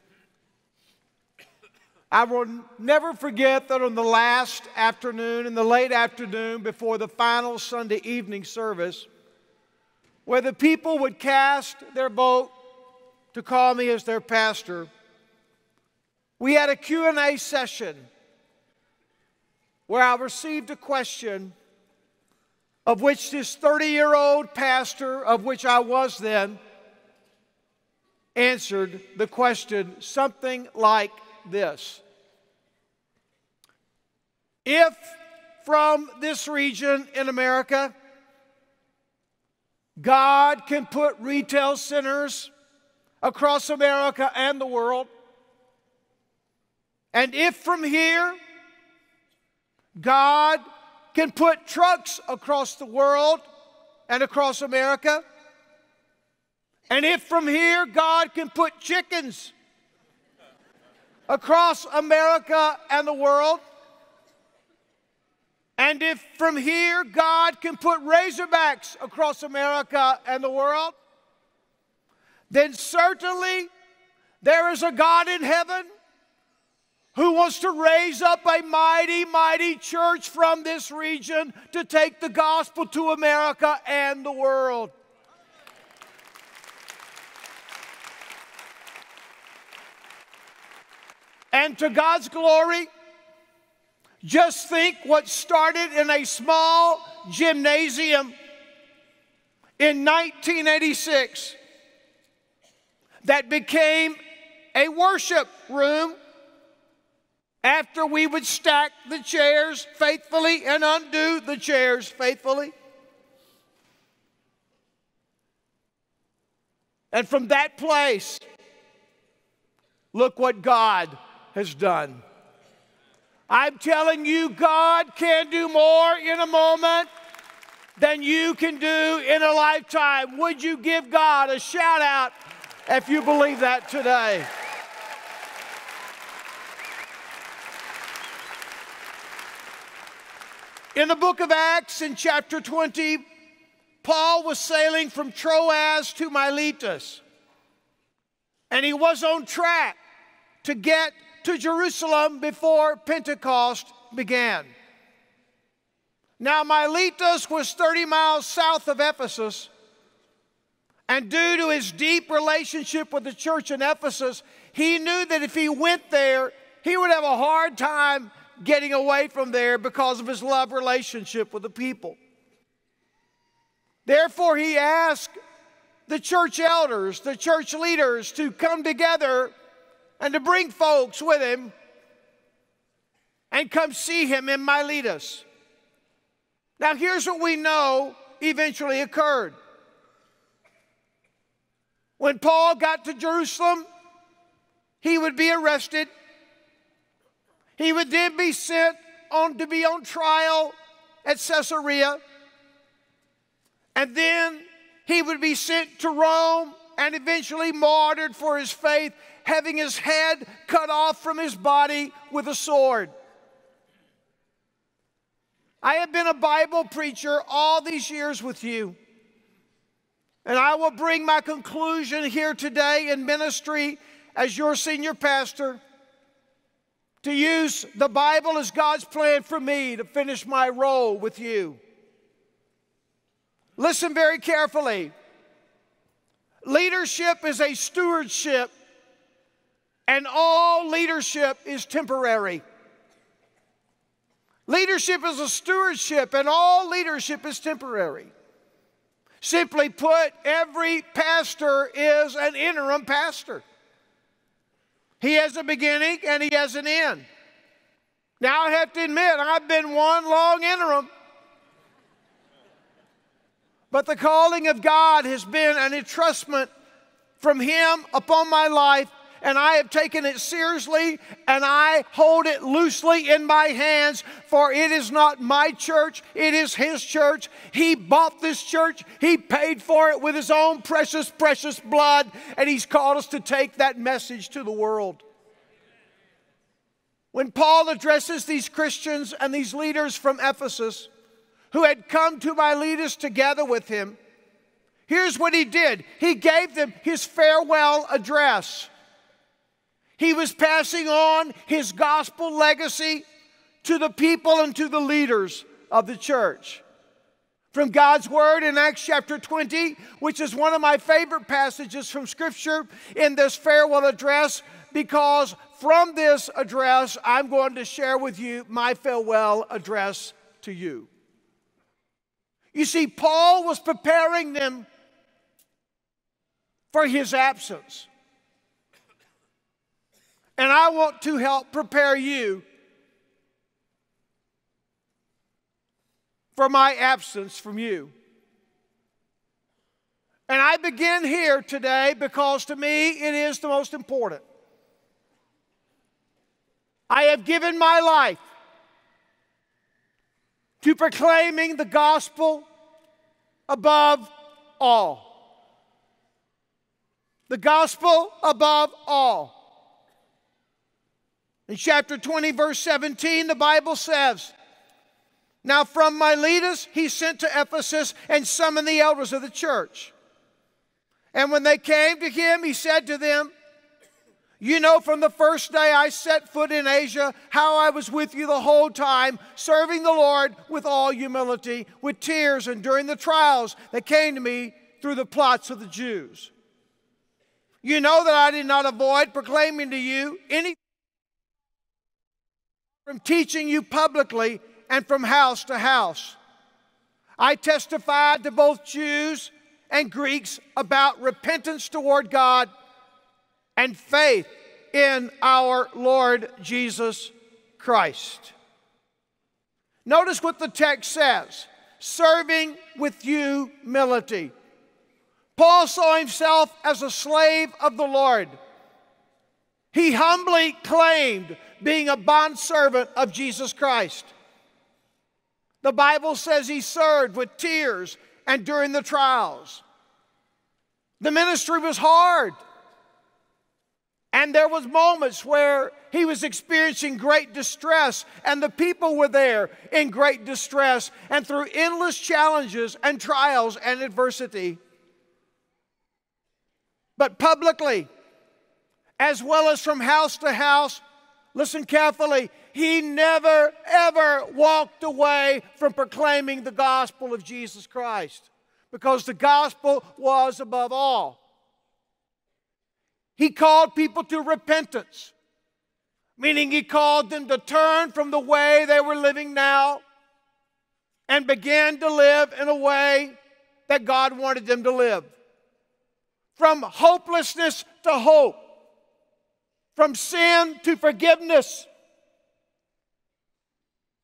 I will never forget that on the last afternoon, in the late afternoon before the final Sunday evening service, where the people would cast their vote to call me as their pastor, we had a Q and A session where I received a question of which this thirty-year-old pastor, of which I was then, answered the question something like this. If from this region in America, God can put retail centers across America and the world, and if from here, God can put trucks across the world and across America, and if from here God can put chickens across America and the world, and if from here God can put razorbacks across America and the world, then certainly there is a God in heaven who wants to raise up a mighty, mighty church from this region to take the gospel to America and the world. And to God's glory, just think what started in a small gymnasium in nineteen eighty-six that became a worship room after we would stack the chairs faithfully and undo the chairs faithfully. And from that place, look what God has done. I'm telling you, God can do more in a moment than you can do in a lifetime. Would you give God a shout out if you believe that today? In the book of Acts, in chapter twenty, Paul was sailing from Troas to Miletus, and he was on track to get to Jerusalem before Pentecost began. Now, Miletus was thirty miles south of Ephesus, and due to his deep relationship with the church in Ephesus, he knew that if he went there, he would have a hard time getting away from there because of his love relationship with the people. Therefore, he asked the church elders, the church leaders, to come together and to bring folks with him and come see him in Miletus. Now here's what we know eventually occurred. When Paul got to Jerusalem, he would be arrested. He would then be sent on to be on trial at Caesarea. And then he would be sent to Rome and eventually martyred for his faith, having his head cut off from his body with a sword. I have been a Bible preacher all these years with you, and I will bring my conclusion here today in ministry as your senior pastor to use the Bible as God's plan for me to finish my role with you. Listen very carefully. Leadership is a stewardship, and all leadership is temporary. Leadership is a stewardship, and all leadership is temporary. Simply put, every pastor is an interim pastor. He has a beginning and he has an end. Now, I have to admit, I've been one long interim. But the calling of God has been an entrustment from Him upon my life, and I have taken it seriously, and I hold it loosely in my hands, for it is not my church, it is His church. He bought this church, He paid for it with His own precious, precious blood, and He's called us to take that message to the world. When Paul addresses these Christians and these leaders from Ephesus who had come to Miletus together with him, here's what he did. He gave them his farewell address. He was passing on his gospel legacy to the people and to the leaders of the church. From God's Word in Acts chapter twenty, which is one of my favorite passages from Scripture in this farewell address, because from this address, I'm going to share with you my farewell address to you. You see, Paul was preparing them for his absence. And I want to help prepare you for my absence from you. And I begin here today because to me it is the most important. I have given my life to proclaiming the gospel above all. The gospel above all. In chapter twenty, verse seventeen, the Bible says, "Now from Miletus he sent to Ephesus and summoned the elders of the church. And when they came to him, he said to them, 'You know from the first day I set foot in Asia, how I was with you the whole time, serving the Lord with all humility, with tears, and during the trials that came to me through the plots of the Jews. You know that I did not avoid proclaiming to you anything from teaching you publicly and from house to house. I testified to both Jews and Greeks about repentance toward God and faith in our Lord Jesus Christ.'" Notice what the text says, serving with humility. Paul saw himself as a slave of the Lord. He humbly claimed being a bondservant of Jesus Christ. The Bible says he served with tears and during the trials. The ministry was hard. And there was moments where he was experiencing great distress, and the people were there in great distress, and through endless challenges and trials and adversity. But publicly, as well as from house to house, listen carefully, he never, ever walked away from proclaiming the gospel of Jesus Christ, because the gospel was above all. He called people to repentance, meaning he called them to turn from the way they were living now and begin to live in a way that God wanted them to live. From hopelessness to hope, from sin to forgiveness,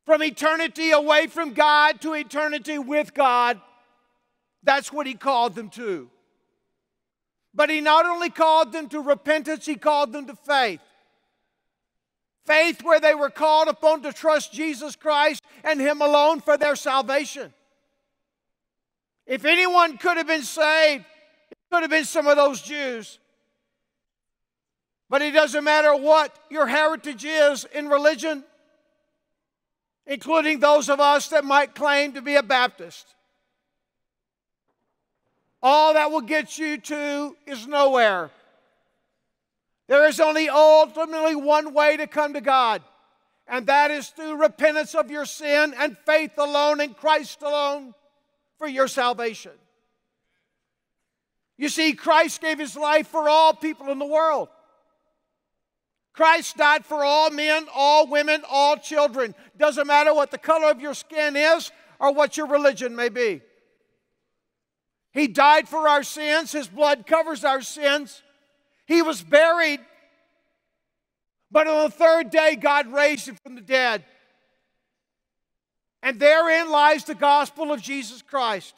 From eternity away from God to eternity with God. That's what he called them to. But he not only called them to repentance, he called them to faith. Faith where they were called upon to trust Jesus Christ and him alone for their salvation. If anyone could have been saved, it could have been some of those Jews. But it doesn't matter what your heritage is in religion, including those of us that might claim to be a Baptist. All that will get you to is nowhere. There is only ultimately one way to come to God, and that is through repentance of your sin and faith alone in Christ alone for your salvation. You see, Christ gave his life for all people in the world. Christ died for all men, all women, all children. Doesn't matter what the color of your skin is or what your religion may be. He died for our sins. His blood covers our sins. He was buried. But on the third day, God raised him from the dead. And therein lies the gospel of Jesus Christ.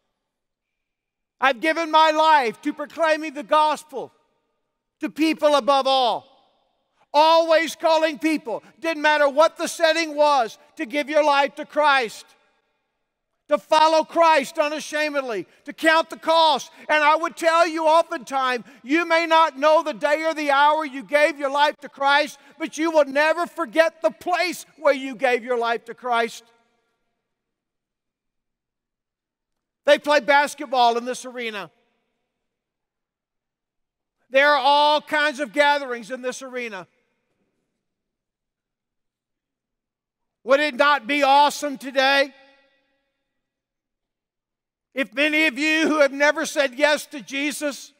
I've given my life to proclaiming the gospel to people above all. Always calling people, didn't matter what the setting was, to give your life to Christ. To follow Christ unashamedly, to count the cost. And I would tell you oftentimes, you may not know the day or the hour you gave your life to Christ, but you will never forget the place where you gave your life to Christ. They play basketball in this arena. There are all kinds of gatherings in this arena. Would it not be awesome today if many of you who have never said yes to Jesus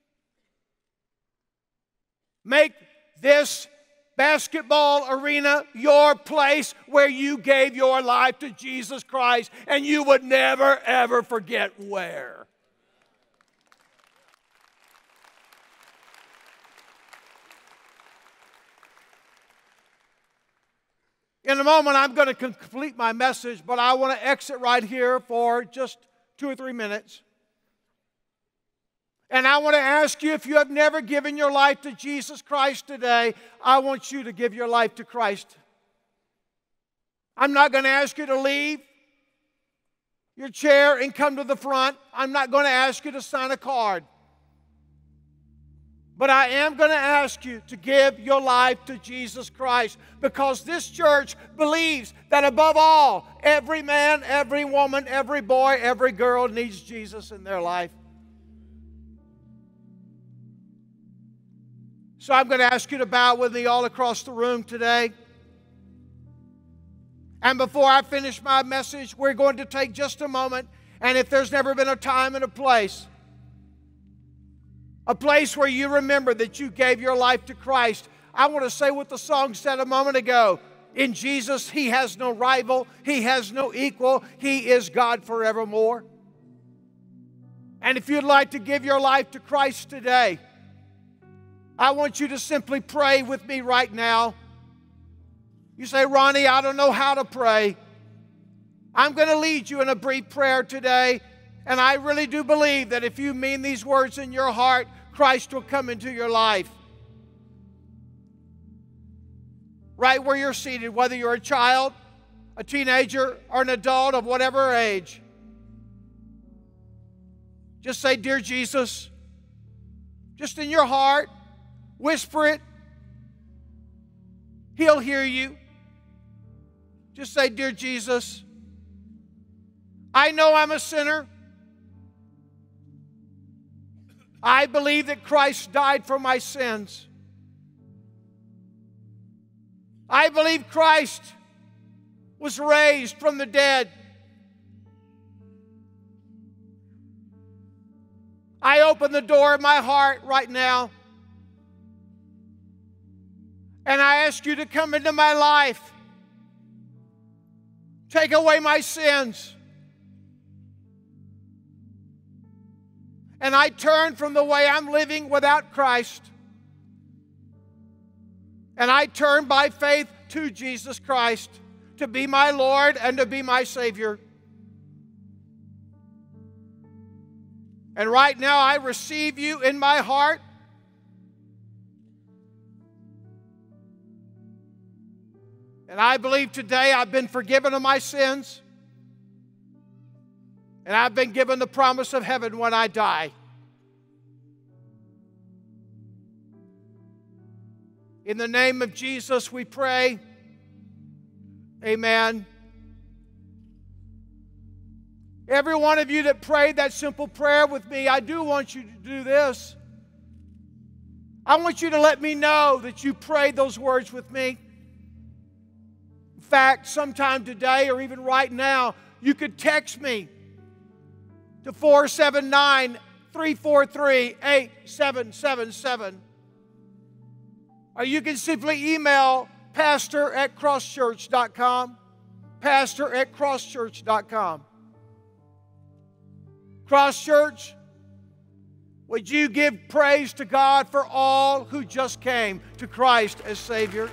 make this basketball arena your place where you gave your life to Jesus Christ and you would never ever forget where? In a moment, I'm going to complete my message, but I want to exit right here for just two or three minutes. And I want to ask you, if you have never given your life to Jesus Christ today, I want you to give your life to Christ. I'm not going to ask you to leave your chair and come to the front. I'm not going to ask you to sign a card. But I am going to ask you to give your life to Jesus Christ, because this church believes that above all, every man, every woman, every boy, every girl needs Jesus in their life. So I'm going to ask you to bow with me all across the room today. And before I finish my message, we're going to take just a moment, and if there's never been a time and a place, a place where you remember that you gave your life to Christ, I want to say what the song said a moment ago. In Jesus, He has no rival. He has no equal. He is God forevermore. And if you'd like to give your life to Christ today, I want you to simply pray with me right now. You say, Ronnie, I don't know how to pray. I'm going to lead you in a brief prayer today. And I really do believe that if you mean these words in your heart, Christ will come into your life. Right where you're seated, whether you're a child, a teenager, or an adult of whatever age. Just say, Dear Jesus, just in your heart, whisper it. He'll hear you. Just say, Dear Jesus, I know I'm a sinner. I believe that Christ died for my sins. I believe Christ was raised from the dead. I open the door of my heart right now, and I ask you to come into my life. Take away my sins. And I turn from the way I'm living without Christ. And I turn by faith to Jesus Christ, to be my Lord and to be my Savior. And right now I receive you in my heart. And I believe today I've been forgiven of my sins. And I've been given the promise of heaven when I die. In the name of Jesus we pray. Amen. Every one of you that prayed that simple prayer with me, I do want you to do this. I want you to let me know that you prayed those words with me. In fact, sometime today or even right now, you could text me to four seven nine, three four three, eight seven seven seven. Or you can simply email pastor at crosschurch dot com. pastor at crosschurch dot com. Cross Church, would you give praise to God for all who just came to Christ as Savior?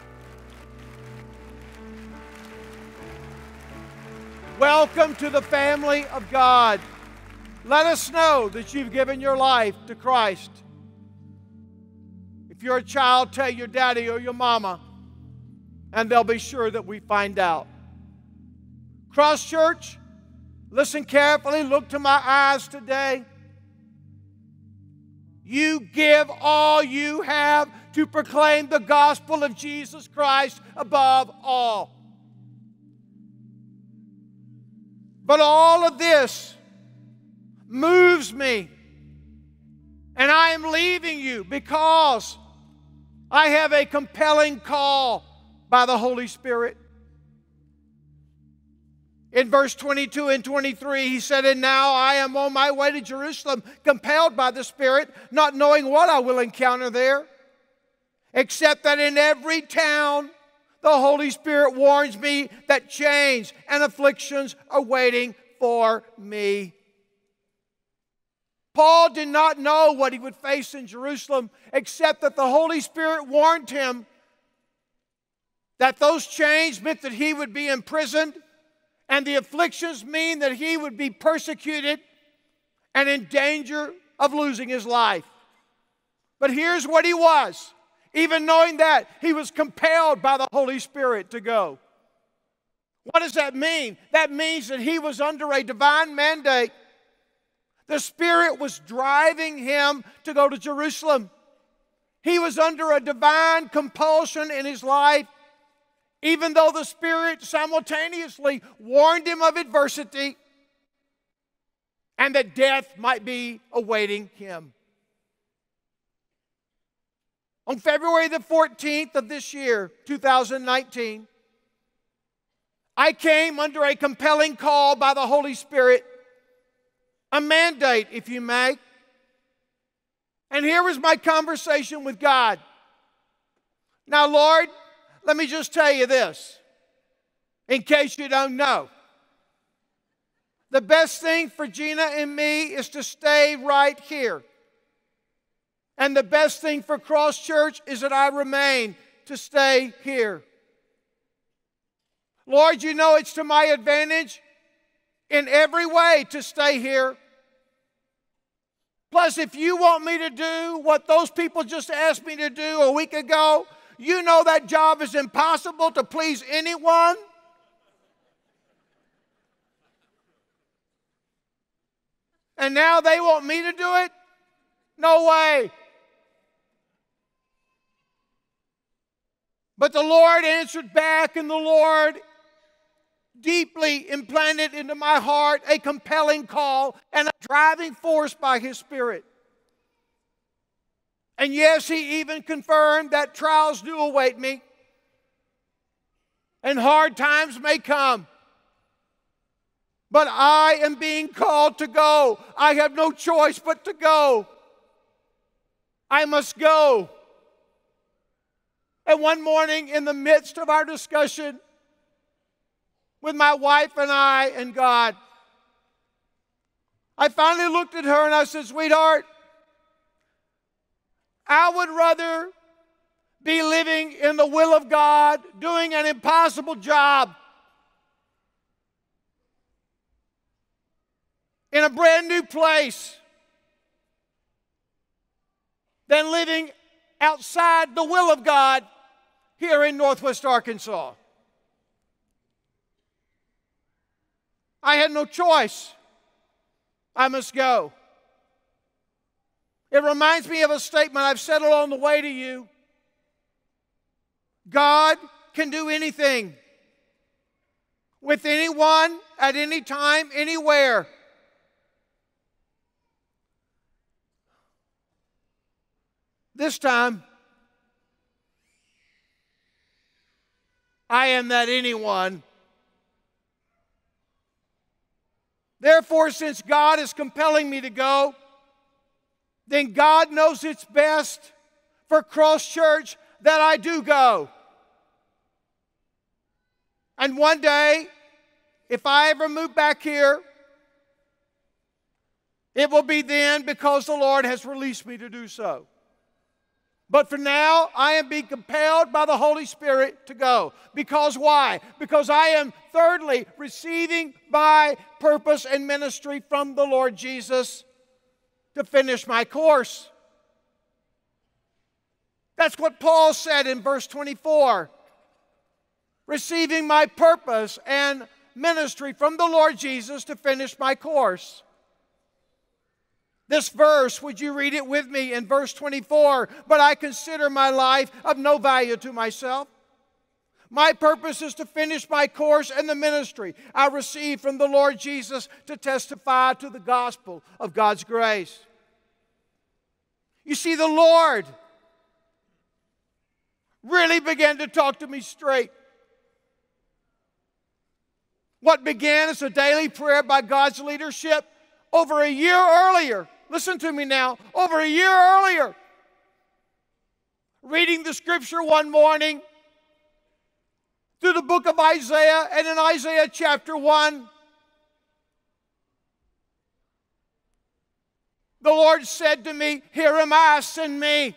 Welcome to the family of God. Let us know that you've given your life to Christ. If you're a child, tell your daddy or your mama, and they'll be sure that we find out. Cross Church, listen carefully, look to my eyes today. You give all you have to proclaim the gospel of Jesus Christ above all. But all of this moves me, and I am leaving you because I have a compelling call by the Holy Spirit. In verse twenty-two and twenty-three, he said, "And now I am on my way to Jerusalem, compelled by the Spirit, not knowing what I will encounter there, except that in every town the Holy Spirit warns me that chains and afflictions are waiting for me." Paul did not know what he would face in Jerusalem, except that the Holy Spirit warned him that those chains meant that he would be imprisoned, and the afflictions mean that he would be persecuted and in danger of losing his life. But here's what he was. Even knowing that, he was compelled by the Holy Spirit to go. What does that mean? That means that he was under a divine mandate. The Spirit was driving him to go to Jerusalem. He was under a divine compulsion in his life, even though the Spirit simultaneously warned him of adversity and that death might be awaiting him. On February the fourteenth of this year, two thousand nineteen, I came under a compelling call by the Holy Spirit, a mandate, if you may. And here was my conversation with God. Now, Lord, let me just tell you this, in case you don't know. The best thing for Gina and me is to stay right here. And the best thing for Cross Church is that I remain to stay here. Lord, you know it's to my advantage in every way to stay here. Plus, if you want me to do what those people just asked me to do a week ago, you know that job is impossible to please anyone. And now they want me to do it? No way. But the Lord answered back, and the Lord deeply implanted into my heart a compelling call and a driving force by His Spirit. And yes, He even confirmed that trials do await me and hard times may come. But I am being called to go. I have no choice but to go. I must go. And one morning, in the midst of our discussion with my wife and I and God, I finally looked at her and I said, "Sweetheart, I would rather be living in the will of God, doing an impossible job in a brand new place than living outside the will of God here in Northwest Arkansas. I had no choice. I must go. It reminds me of a statement I've said along the way to you. God can do anything with anyone, at any time, anywhere. This time, I am that anyone. Therefore, since God is compelling me to go, then God knows it's best for Cross Church that I do go. And one day, if I ever move back here, it will be then because the Lord has released me to do so. But for now, I am being compelled by the Holy Spirit to go. Because why? Because I am, thirdly, receiving my purpose and ministry from the Lord Jesus to finish my course. That's what Paul said in verse twenty-four. Receiving my purpose and ministry from the Lord Jesus to finish my course. This verse, would you read it with me in verse twenty-four? But I consider my life of no value to myself. My purpose is to finish my course and the ministry I received from the Lord Jesus to testify to the gospel of God's grace. You see, the Lord really began to talk to me straight. What began as a daily prayer by God's leadership over a year earlier, listen to me now, over a year earlier, reading the scripture one morning through the book of Isaiah, and in Isaiah chapter one, the Lord said to me, "Here am I, send me."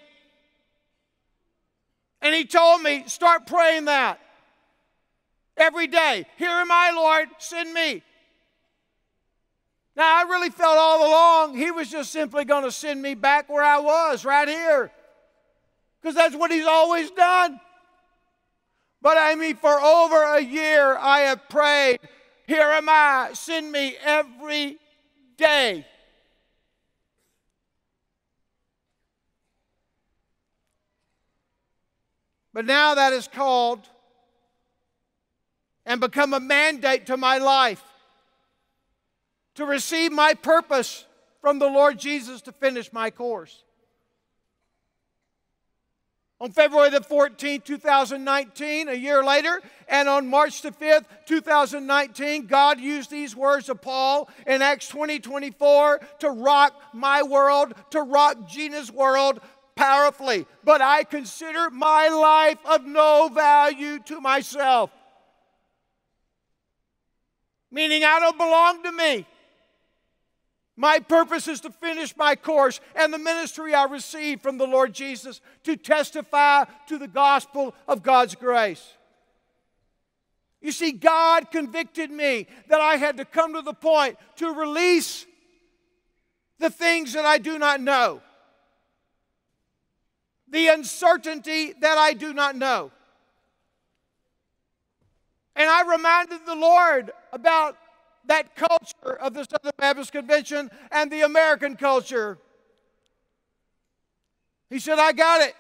And He told me, start praying that every day. "Here am I, Lord, send me." Now, I really felt all along He was just simply going to send me back where I was, right here. Because that's what He's always done. But I mean, for over a year, I have prayed, "Here am I, send me," every day. But now that is called and become a mandate to my life to receive my purpose from the Lord Jesus to finish my course. On February the fourteenth, two thousand nineteen, a year later, and on March the fifth, two thousand nineteen, God used these words of Paul in Acts twenty twenty-four to rock my world, to rock Gina's world powerfully. But I consider my life of no value to myself. Meaning I don't belong to me. My purpose is to finish my course and the ministry I received from the Lord Jesus to testify to the gospel of God's grace. You see, God convicted me that I had to come to the point to release the things that I do not know, the uncertainty that I do not know. And I reminded the Lord about that culture of the Southern Baptist Convention and the American culture. He said, "I got it."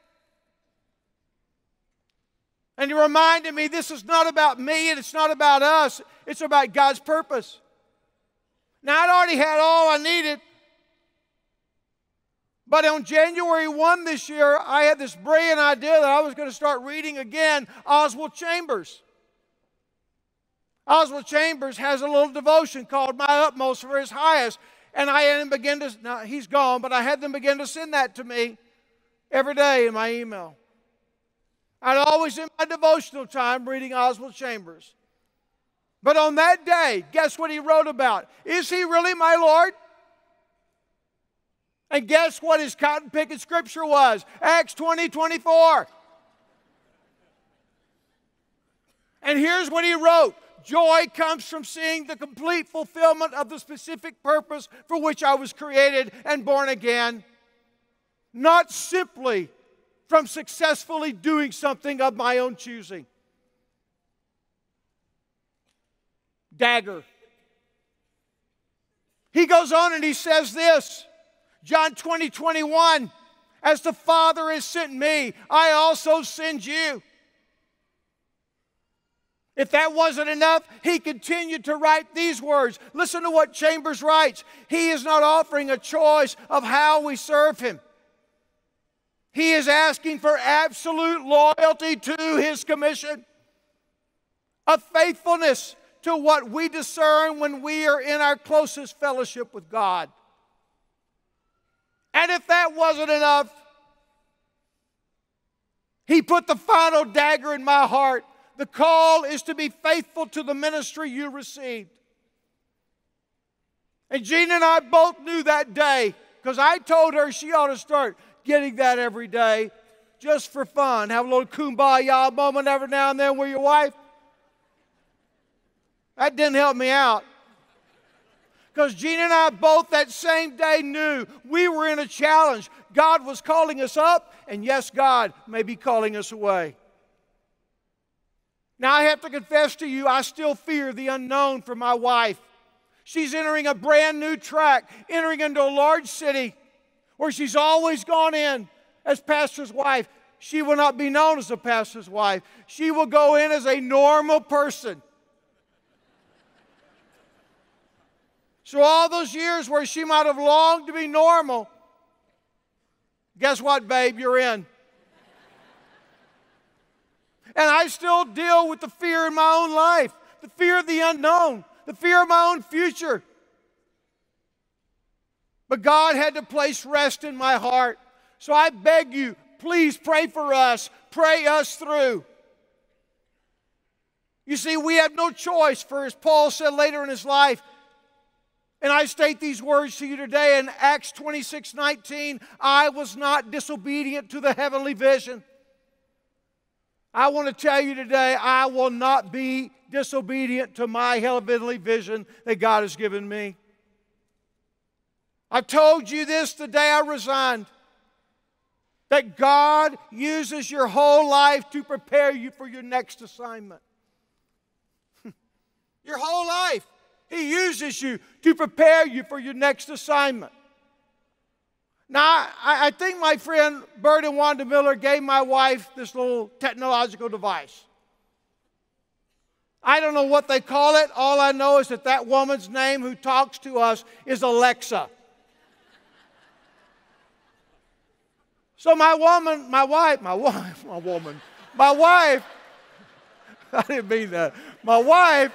And he reminded me this is not about me and it's not about us. It's about God's purpose. Now, I'd already had all I needed. But on January first this year, I had this brilliant idea that I was going to start reading again Oswald Chambers. Oswald Chambers has a little devotion called "My Utmost for His Highest." And I had him begin to, now he's gone, but I had them begin to send that to me every day in my email. I'd always in my devotional time reading Oswald Chambers. But on that day, guess what he wrote about? Is He really my Lord? And guess what his cotton picking scripture was? Acts twenty twenty-four. And here's what he wrote. Joy comes from seeing the complete fulfillment of the specific purpose for which I was created and born again, not simply from successfully doing something of my own choosing. Dagger. He goes on and he says this, John twenty, twenty-one, as the Father has sent me, I also send you. If that wasn't enough, he continued to write these words. Listen to what Chambers writes. He is not offering a choice of how we serve him. He is asking for absolute loyalty to his commission, a faithfulness to what we discern when we are in our closest fellowship with God. And if that wasn't enough, he put the final dagger in my heart. The call is to be faithful to the ministry you received. And Gina and I both knew that day, because I told her she ought to start getting that every day just for fun. Have a little kumbaya moment every now and then with your wife. That didn't help me out. Because Gina and I both that same day knew we were in a challenge. God was calling us up, and yes, God may be calling us away. Now, I have to confess to you, I still fear the unknown for my wife. She's entering a brand new track, entering into a large city where she's always gone in as pastor's wife. She will not be known as a pastor's wife. She will go in as a normal person. So all those years where she might have longed to be normal, guess what, babe? You're in. And I still deal with the fear in my own life, the fear of the unknown, the fear of my own future. But God had to place rest in my heart. So I beg you, please pray for us. Pray us through. You see, we have no choice, for as Paul said later in his life, and I state these words to you today in Acts twenty-six, nineteen, I was not disobedient to the heavenly vision. I want to tell you today, I will not be disobedient to my heavenly vision that God has given me. I've told you this the day I resigned, that God uses your whole life to prepare you for your next assignment. Your whole life. He uses you to prepare you for your next assignment. Now, I, I think my friend Bert and Wanda Miller gave my wife this little technological device. I don't know what they call it. All I know is that that woman's name who talks to us is Alexa. So my woman, my wife, my wife, my woman, my wife, I didn't mean that. My wife,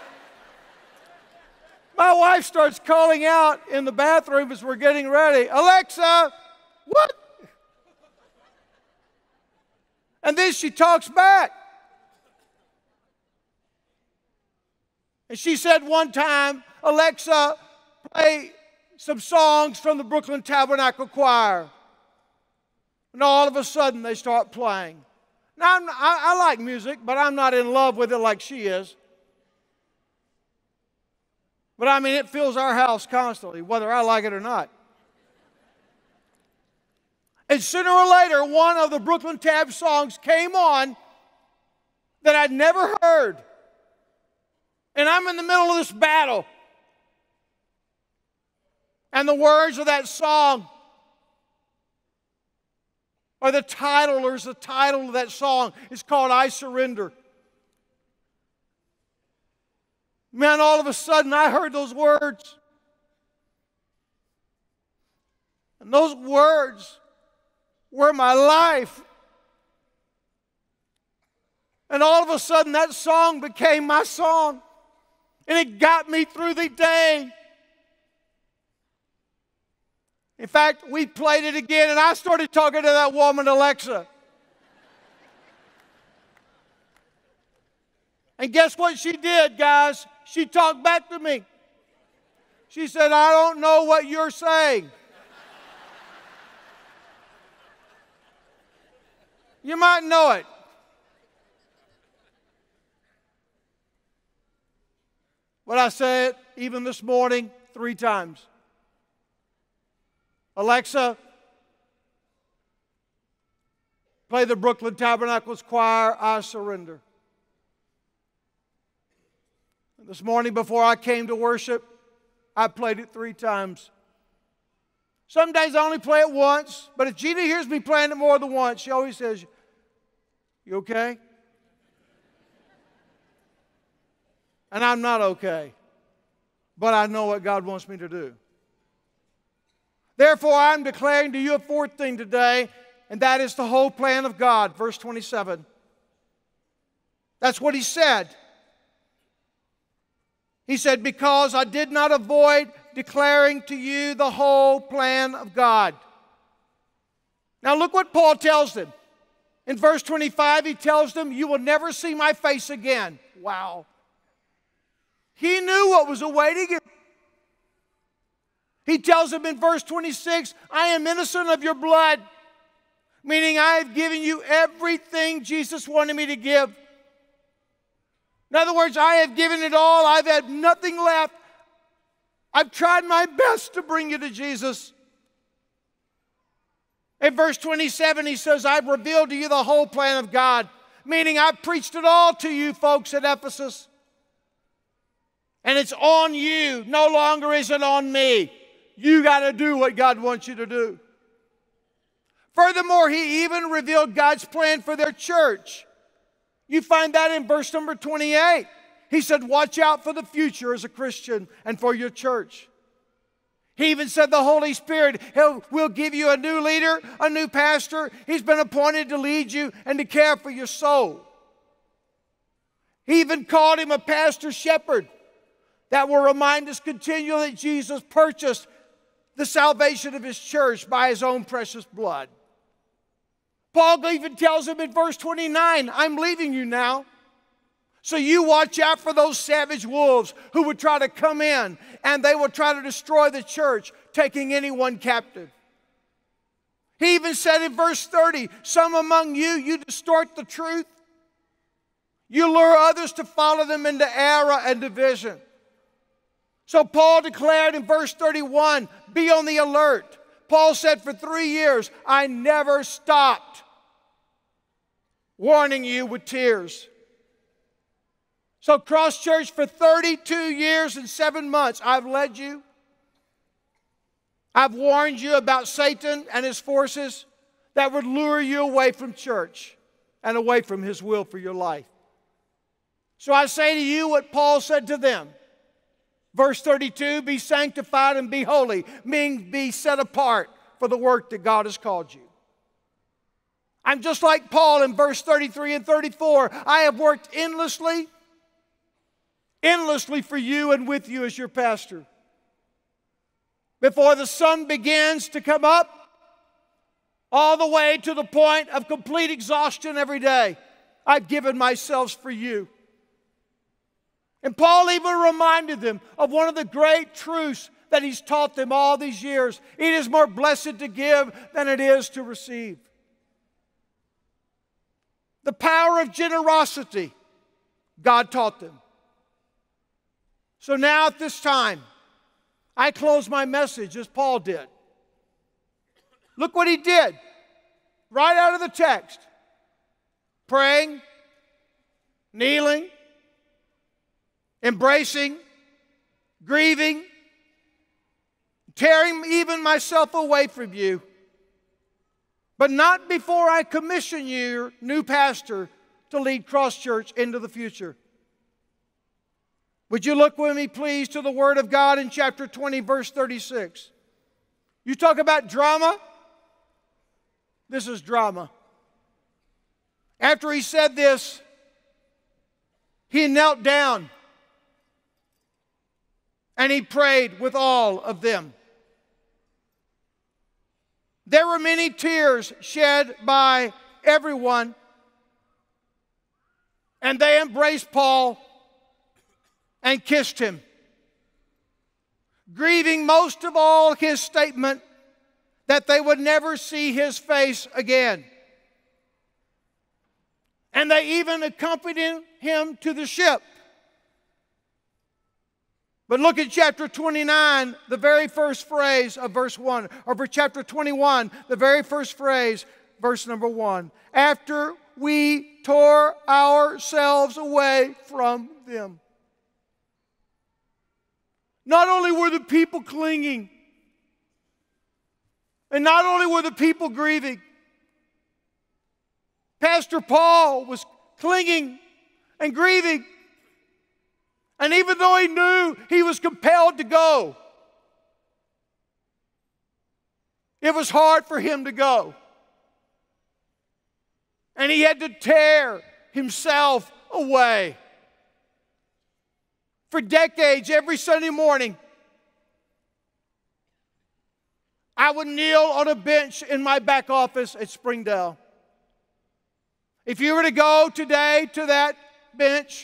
my wife starts calling out in the bathroom as we're getting ready, Alexa, what? And then she talks back. And she said one time, Alexa, play some songs from the Brooklyn Tabernacle Choir. And all of a sudden they start playing. Now, I'm, I, I like music, but I'm not in love with it like she is. But I mean, it fills our house constantly, whether I like it or not. And sooner or later, one of the Brooklyn Tab songs came on that I'd never heard. And I'm in the middle of this battle. And the words of that song, or the title, or the title of that song is called I Surrender. Man, all of a sudden I heard those words. And those words were my life. And all of a sudden that song became my song. And it got me through the day. In fact, we played it again and I started talking to that woman, Alexa. And guess what she did, guys? She talked back to me. She said, I don't know what you're saying. You might know it. But I say it even this morning three times. Alexa, play the Brooklyn Tabernacles Choir, I Surrender. This morning before I came to worship, I played it three times. Some days I only play it once, but if Gina hears me playing it more than once, she always says, "You okay?" And I'm not okay, but I know what God wants me to do. Therefore, I'm declaring to you a fourth thing today, and that is the whole plan of God. Verse twenty-seven. That's what he said. He said, because I did not avoid declaring to you the whole plan of God. Now look what Paul tells them. In verse twenty-five, he tells them, you will never see my face again. Wow. He knew what was awaiting him. He tells them in verse twenty-six, I am innocent of your blood, meaning I have given you everything Jesus wanted me to give. In other words, I have given it all. I've had nothing left. I've tried my best to bring you to Jesus. In verse twenty-seven, he says, I've revealed to you the whole plan of God, meaning I've preached it all to you folks at Ephesus. And it's on you. No longer is it on me. You got to do what God wants you to do. Furthermore, he even revealed God's plan for their church. You find that in verse number twenty-eight. He said, watch out for the future as a Christian and for your church. He even said the Holy Spirit he'll, will give you a new leader, a new pastor. He's been appointed to lead you and to care for your soul. He even called him a pastor shepherd. That will remind us continually that Jesus purchased the salvation of his church by his own precious blood. Paul even tells him in verse twenty-nine, I'm leaving you now. So you watch out for those savage wolves who would try to come in and they will try to destroy the church, taking anyone captive. He even said in verse thirty, some among you, you distort the truth. You lure others to follow them into error and division. So Paul declared in verse thirty-one, be on the alert. Paul said for three years, I never stopped warning you with tears. So Cross Church, for thirty-two years and seven months, I've led you. I've warned you about Satan and his forces that would lure you away from church and away from his will for your life. So I say to you what Paul said to them. Verse thirty-two, be sanctified and be holy, meaning be set apart for the work that God has called you. I'm just like Paul in verse thirty-three and thirty-four. I have worked endlessly, endlessly for you and with you as your pastor. Before the sun begins to come up, all the way to the point of complete exhaustion every day, I've given myself for you. And Paul even reminded them of one of the great truths that he's taught them all these years. It is more blessed to give than it is to receive. The power of generosity, God taught them. So now at this time, I close my message as Paul did. Look what he did. Right out of the text. Praying, kneeling, embracing, grieving, tearing even myself away from you, but not before I commission you, new pastor, to lead Cross Church into the future. Would you look with me, please, to the Word of God in chapter twenty, verse thirty-six. You talk about drama. This is drama. After he said this, he knelt down and he prayed with all of them. There were many tears shed by everyone, and they embraced Paul and kissed him, grieving most of all his statement that they would never see his face again. And they even accompanied him to the ship. But look at chapter twenty-nine, the very first phrase of verse one. Or for chapter twenty-one, the very first phrase, verse number one. After we tore ourselves away from them. Not only were the people clinging, and not only were the people grieving, Pastor Paul was clinging and grieving. And even though he knew he was compelled to go, it was hard for him to go. And he had to tear himself away. For decades, every Sunday morning, I would kneel on a bench in my back office at Springdale. If you were to go today to that bench,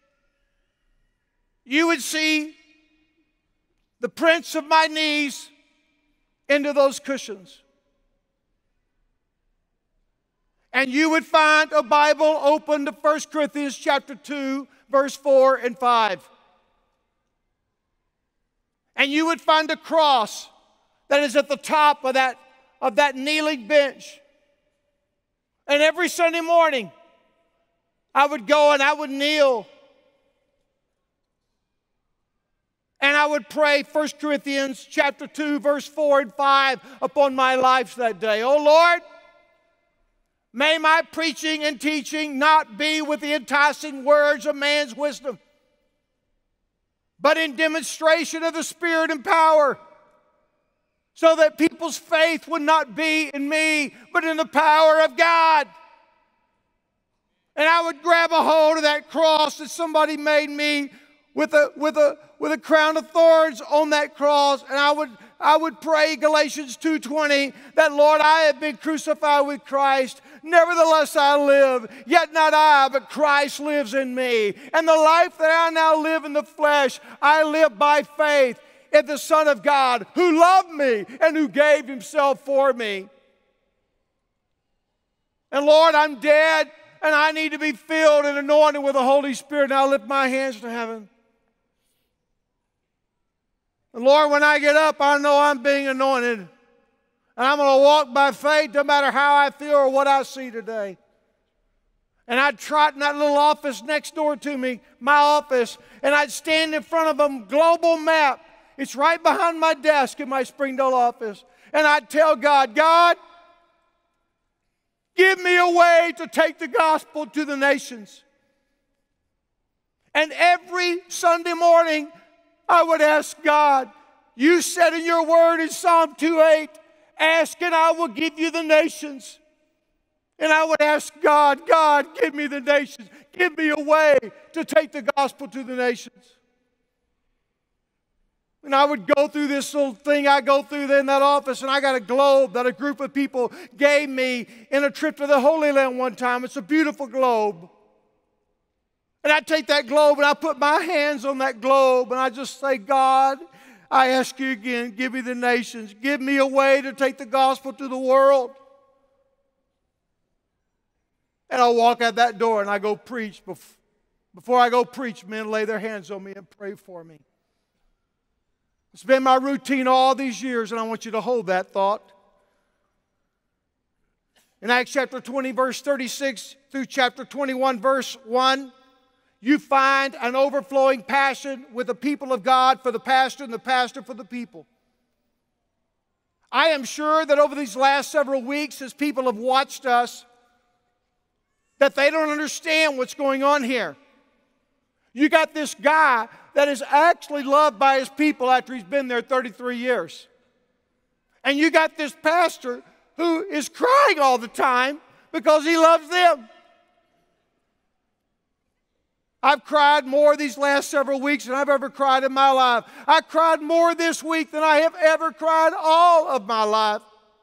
you would see the prints of my knees into those cushions. And you would find a Bible open to First Corinthians chapter two, verse four and five. And you would find a cross that is at the top of that, of that kneeling bench. And every Sunday morning, I would go and I would kneel. And I would pray First Corinthians chapter two, verse four and five upon my life that day. Oh Lord, may my preaching and teaching not be with the enticing words of man's wisdom, but in demonstration of the Spirit and power, so that people's faith would not be in me, but in the power of God. And I would grab a hold of that cross that somebody made me with a, with a, with a crown of thorns on that cross, and I would, I would pray Galatians two twenty, that Lord, I have been crucified with Christ. Nevertheless I live, yet not I, but Christ lives in me. And the life that I now live in the flesh, I live by faith in the Son of God, who loved me and who gave himself for me. And Lord, I'm dead, and I need to be filled and anointed with the Holy Spirit. And I lift my hands to heaven. And Lord, when I get up, I know I'm being anointed. And I'm going to walk by faith no matter how I feel or what I see today. And I'd trot in that little office next door to me, my office, and I'd stand in front of a global map. It's right behind my desk in my Springdale office. And I'd tell God, God, give me a way to take the gospel to the nations. And every Sunday morning, I would ask God, you said in your word in Psalm two eight, ask and I will give you the nations. And I would ask God, God, give me the nations. Give me a way to take the gospel to the nations. And I would go through this little thing I go through in that office, and I got a globe that a group of people gave me in a trip to the Holy Land one time. It's a beautiful globe. And I take that globe and I put my hands on that globe and I just say, God, I ask you again, give me the nations. Give me a way to take the gospel to the world. And I walk out that door and I go preach. Before I go preach, men lay their hands on me and pray for me. It's been my routine all these years, and I want you to hold that thought. In Acts chapter twenty, verse thirty-six through chapter twenty-one, verse one, you find an overflowing passion with the people of God for the pastor and the pastor for the people. I am sure that over these last several weeks, as people have watched us, that they don't understand what's going on here. You got this guy that is actually loved by his people after he's been there thirty-three years. And you got this pastor who is crying all the time because he loves them. I've cried more these last several weeks than I've ever cried in my life. I cried more this week than I have ever cried all of my life.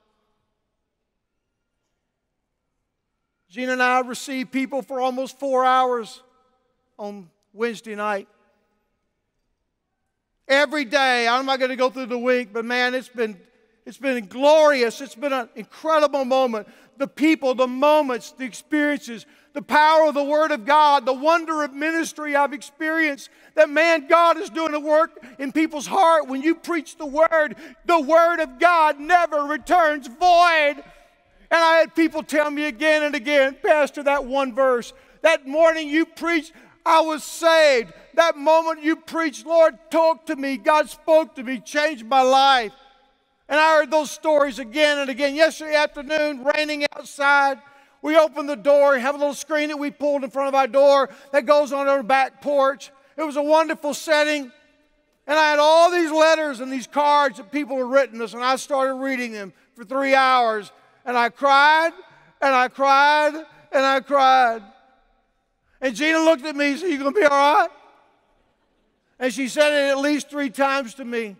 Gina and I received people for almost four hours on Wednesday night. Every day, I'm not going to go through the week, but man, it's been, It's been glorious. It's been an incredible moment. The people, the moments, the experiences, the power of the Word of God, the wonder of ministry I've experienced. That, man, God is doing a work in people's heart. When you preach the Word, the Word of God never returns void. And I had people tell me again and again, Pastor, that one verse, that morning you preached, I was saved. That moment you preached, Lord, talk to me. God spoke to me, changed my life. And I heard those stories again and again. Yesterday afternoon, raining outside, we opened the door, have a little screen that we pulled in front of our door that goes on our back porch. It was a wonderful setting. And I had all these letters and these cards that people had written us, and I started reading them for three hours. And I cried, and I cried, and I cried. And Gina looked at me and said, "You going to be all right?" And she said it at least three times to me.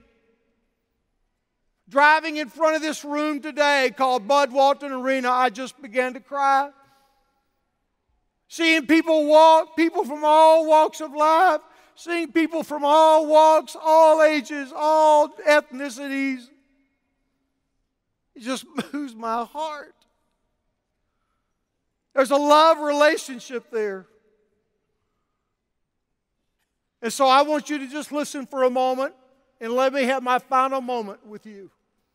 Driving in front of this room today called Bud Walton Arena, I just began to cry. Seeing people walk, people from all walks of life, seeing people from all walks, all ages, all ethnicities, it just moves my heart. There's a love relationship there. And so I want you to just listen for a moment and let me have my final moment with you.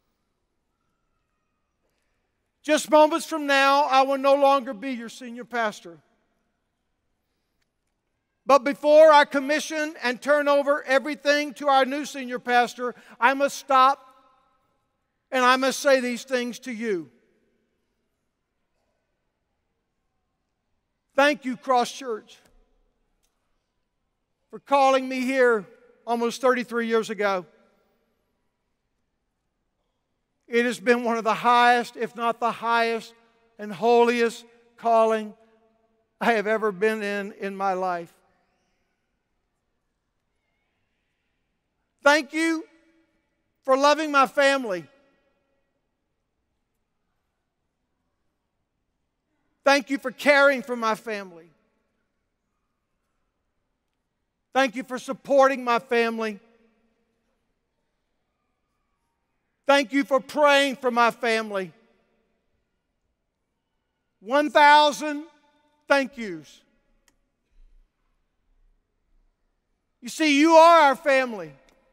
Just moments from now, I will no longer be your senior pastor. But before I commission and turn over everything to our new senior pastor, I must stop and I must say these things to you. Thank you, Cross Church, for calling me here almost thirty-three years ago. It has been one of the highest, if not the highest and holiest calling I have ever been in in my life. Thank you for loving my family. Thank you for caring for my family. Thank you for supporting my family. Thank you for praying for my family. one thousand thank yous. You see, you are our family.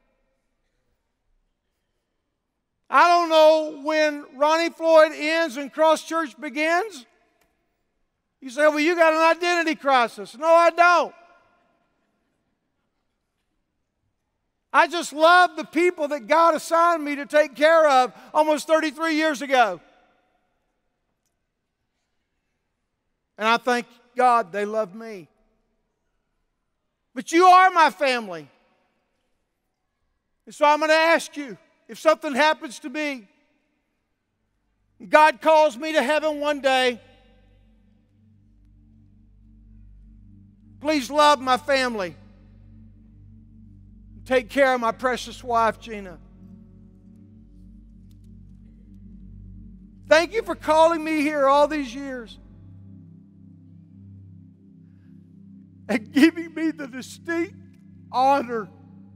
I don't know when Ronnie Floyd ends and Cross Church begins. You say, well, you got an identity crisis. No, I don't. I just love the people that God assigned me to take care of almost thirty-three years ago. And I thank God they love me. But you are my family. And so I'm going to ask you, if something happens to me, God calls me to heaven one day, please love my family. Take care of my precious wife, Gina. Thank you for calling me here all these years and giving me the distinct honor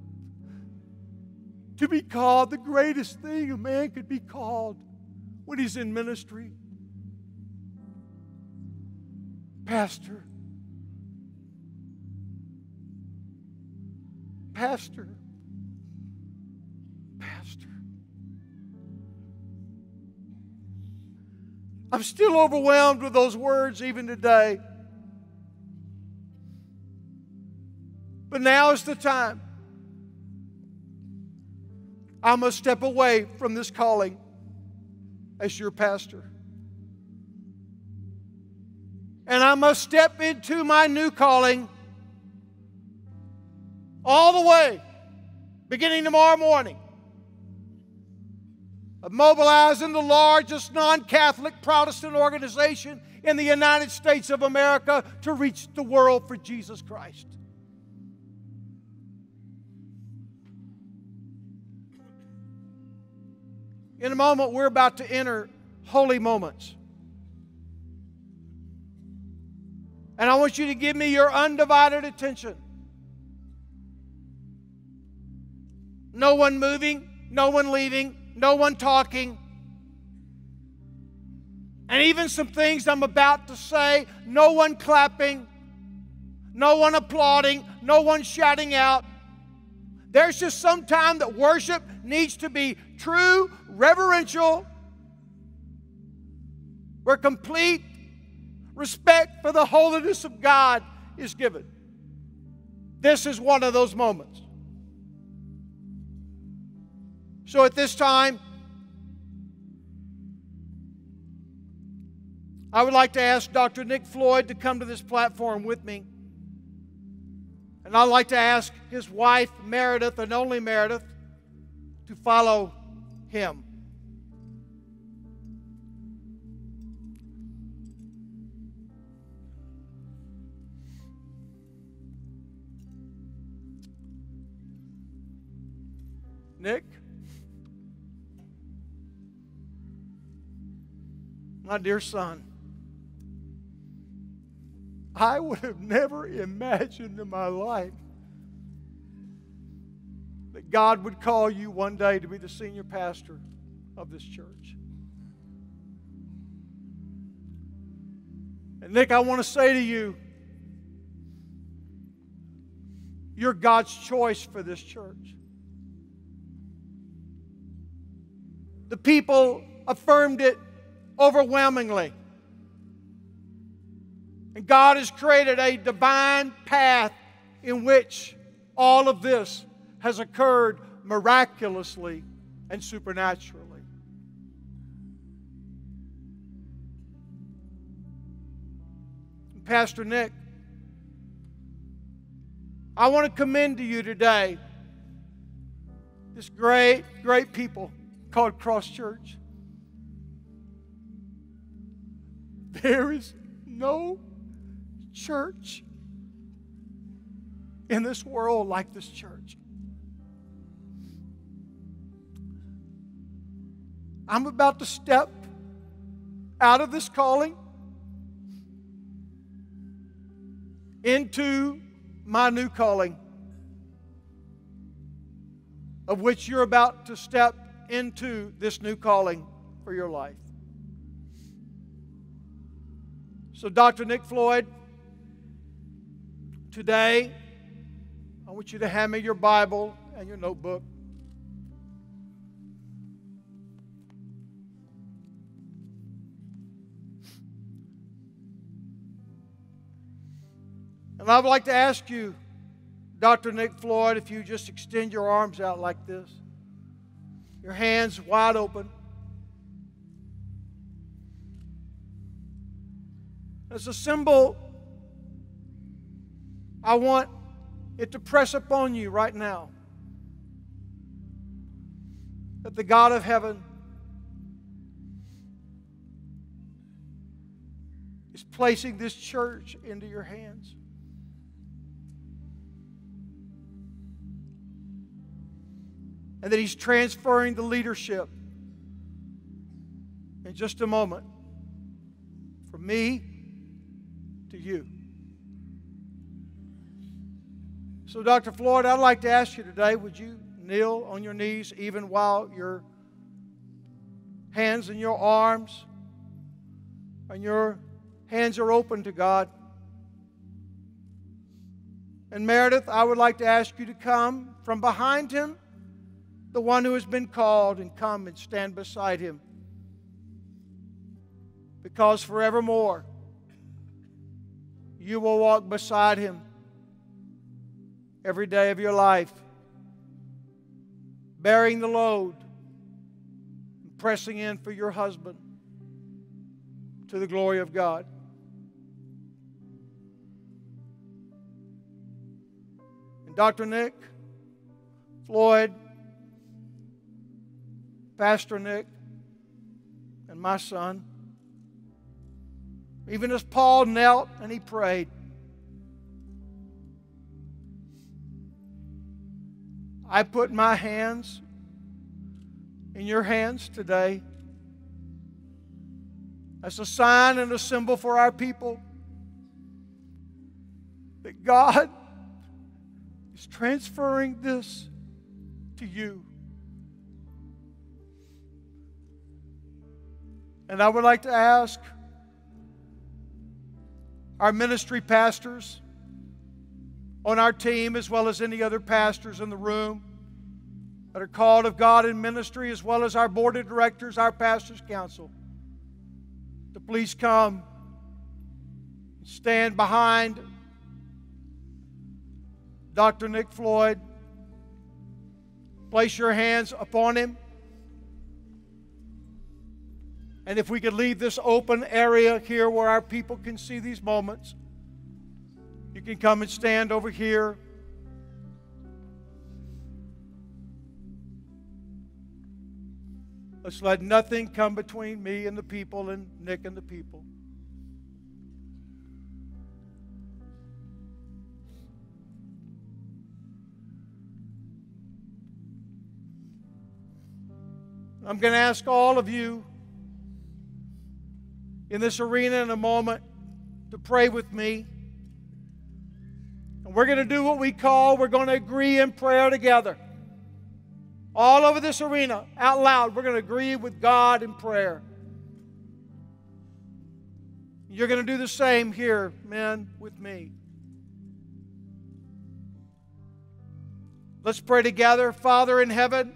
to be called the greatest thing a man could be called when he's in ministry. Pastor. Pastor. Pastor. I'm still overwhelmed with those words even today. But now is the time. I must step away from this calling as your pastor. And I must step into my new calling all the way, beginning tomorrow morning, of mobilizing the largest non-Catholic Protestant organization in the United States of America to reach the world for Jesus Christ. In a moment, we're about to enter holy moments. And I want you to give me your undivided attention. No one moving, no one leaving, no one talking. And even some things I'm about to say, no one clapping, no one applauding, no one shouting out. There's just some time that worship needs to be true, reverential, where complete respect for the holiness of God is given. This is one of those moments. So at this time, I would like to ask Doctor Nick Floyd to come to this platform with me. And I'd like to ask his wife, Meredith, and only Meredith, to follow him. Nick, my dear son, I would have never imagined in my life that God would call you one day to be the senior pastor of this church. And Nick, I want to say to you, you're God's choice for this church. The people affirmed it overwhelmingly. And God has created a divine path in which all of this has occurred miraculously and supernaturally. And Pastor Nick, I want to commend to you today this great, great people called Cross Church. There is no church in this world like this church. I'm about to step out of this calling into my new calling, of which you're about to step into this new calling for your life. So, Doctor Nick Floyd, today, I want you to hand me your Bible and your notebook. And I would like to ask you, Doctor Nick Floyd, if you just extend your arms out like this, your hands wide open. As a symbol, I want it to press upon you right now that the God of heaven is placing this church into your hands. And that He's transferring the leadership in just a moment from me to you. So, Doctor Floyd, I'd like to ask you today, would you kneel on your knees even while your hands and your arms and your hands are open to God? And Meredith, I would like to ask you to come from behind him, the one who has been called, and come and stand beside him. Because forevermore, you will walk beside him every day of your life, bearing the load, and pressing in for your husband to the glory of God. And Doctor Nick Floyd, Pastor Nick, and my son, even as Paul knelt and he prayed, I put my hands in your hands today as a sign and a symbol for our people that God is transferring this to you. And I would like to ask our ministry pastors on our team, as well as any other pastors in the room that are called of God in ministry, as well as our board of directors, our pastors' council, to please come and stand behind Doctor Nick Floyd. Place your hands upon him. And if we could leave this open area here where our people can see these moments, you can come and stand over here. Let's let nothing come between me and the people and Nick and the people. I'm going to ask all of you in this arena in a moment to pray with me. And we're going to do what we call, we're going to agree in prayer together. All over this arena, out loud, we're going to agree with God in prayer. You're going to do the same here, men, with me. Let's pray together. Father in heaven,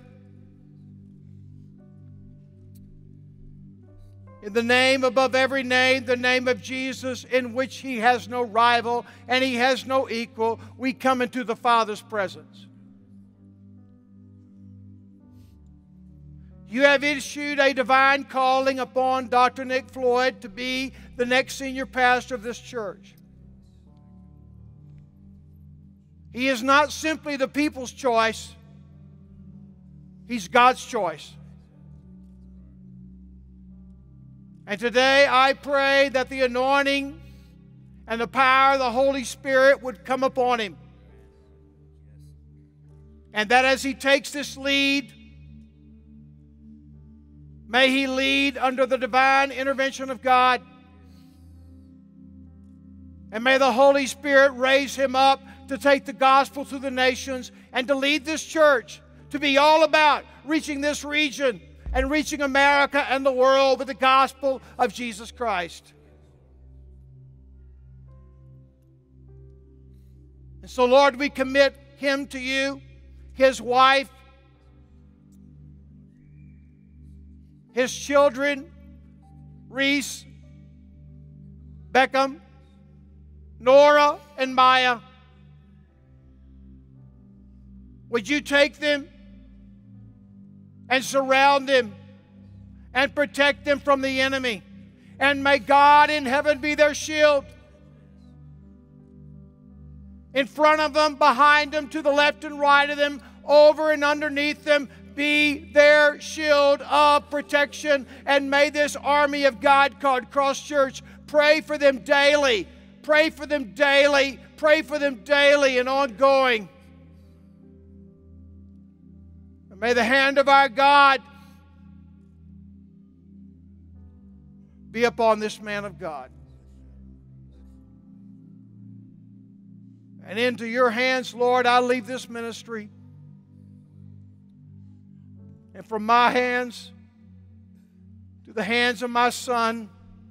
in the name above every name, the name of Jesus, in which He has no rival and He has no equal, we come into the Father's presence. You have issued a divine calling upon Doctor Nick Floyd to be the next senior pastor of this church. He is not simply the people's choice. He's God's choice. And today I pray that the anointing and the power of the Holy Spirit would come upon him. And that as he takes this lead, may he lead under the divine intervention of God. And may the Holy Spirit raise him up to take the gospel to the nations and to lead this church to be all about reaching this region and reaching America and the world with the gospel of Jesus Christ. And so, Lord, we commit him to you, his wife, his children, Reese, Beckham, Nora, and Maya. Would you take them and surround them and protect them from the enemy? And may God in heaven be their shield. In front of them, behind them, to the left and right of them, over and underneath them, be their shield of protection. And may this army of God called Cross Church pray for them daily. Pray for them daily. Pray for them daily and ongoing. And may the hand of our God be upon this man of God. And into your hands, Lord, I leave this ministry. And from my hands to the hands of my son,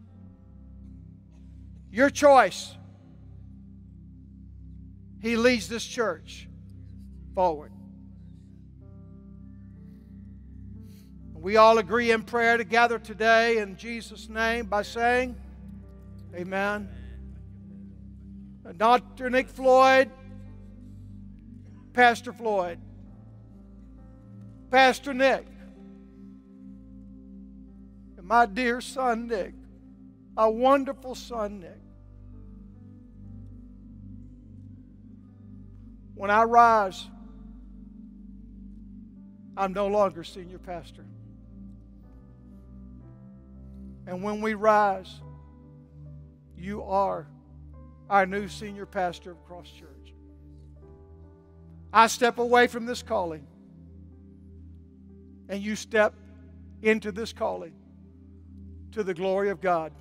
your choice. He leads this church forward. We all agree in prayer together today in Jesus' name by saying, amen. Doctor Nick Floyd, Pastor Floyd, Pastor Nick, and my dear son Nick, a wonderful son Nick. When I rise, I'm no longer senior pastor. And when we rise, you are our new senior pastor of Cross Church. I step away from this calling, and you step into this calling to the glory of God.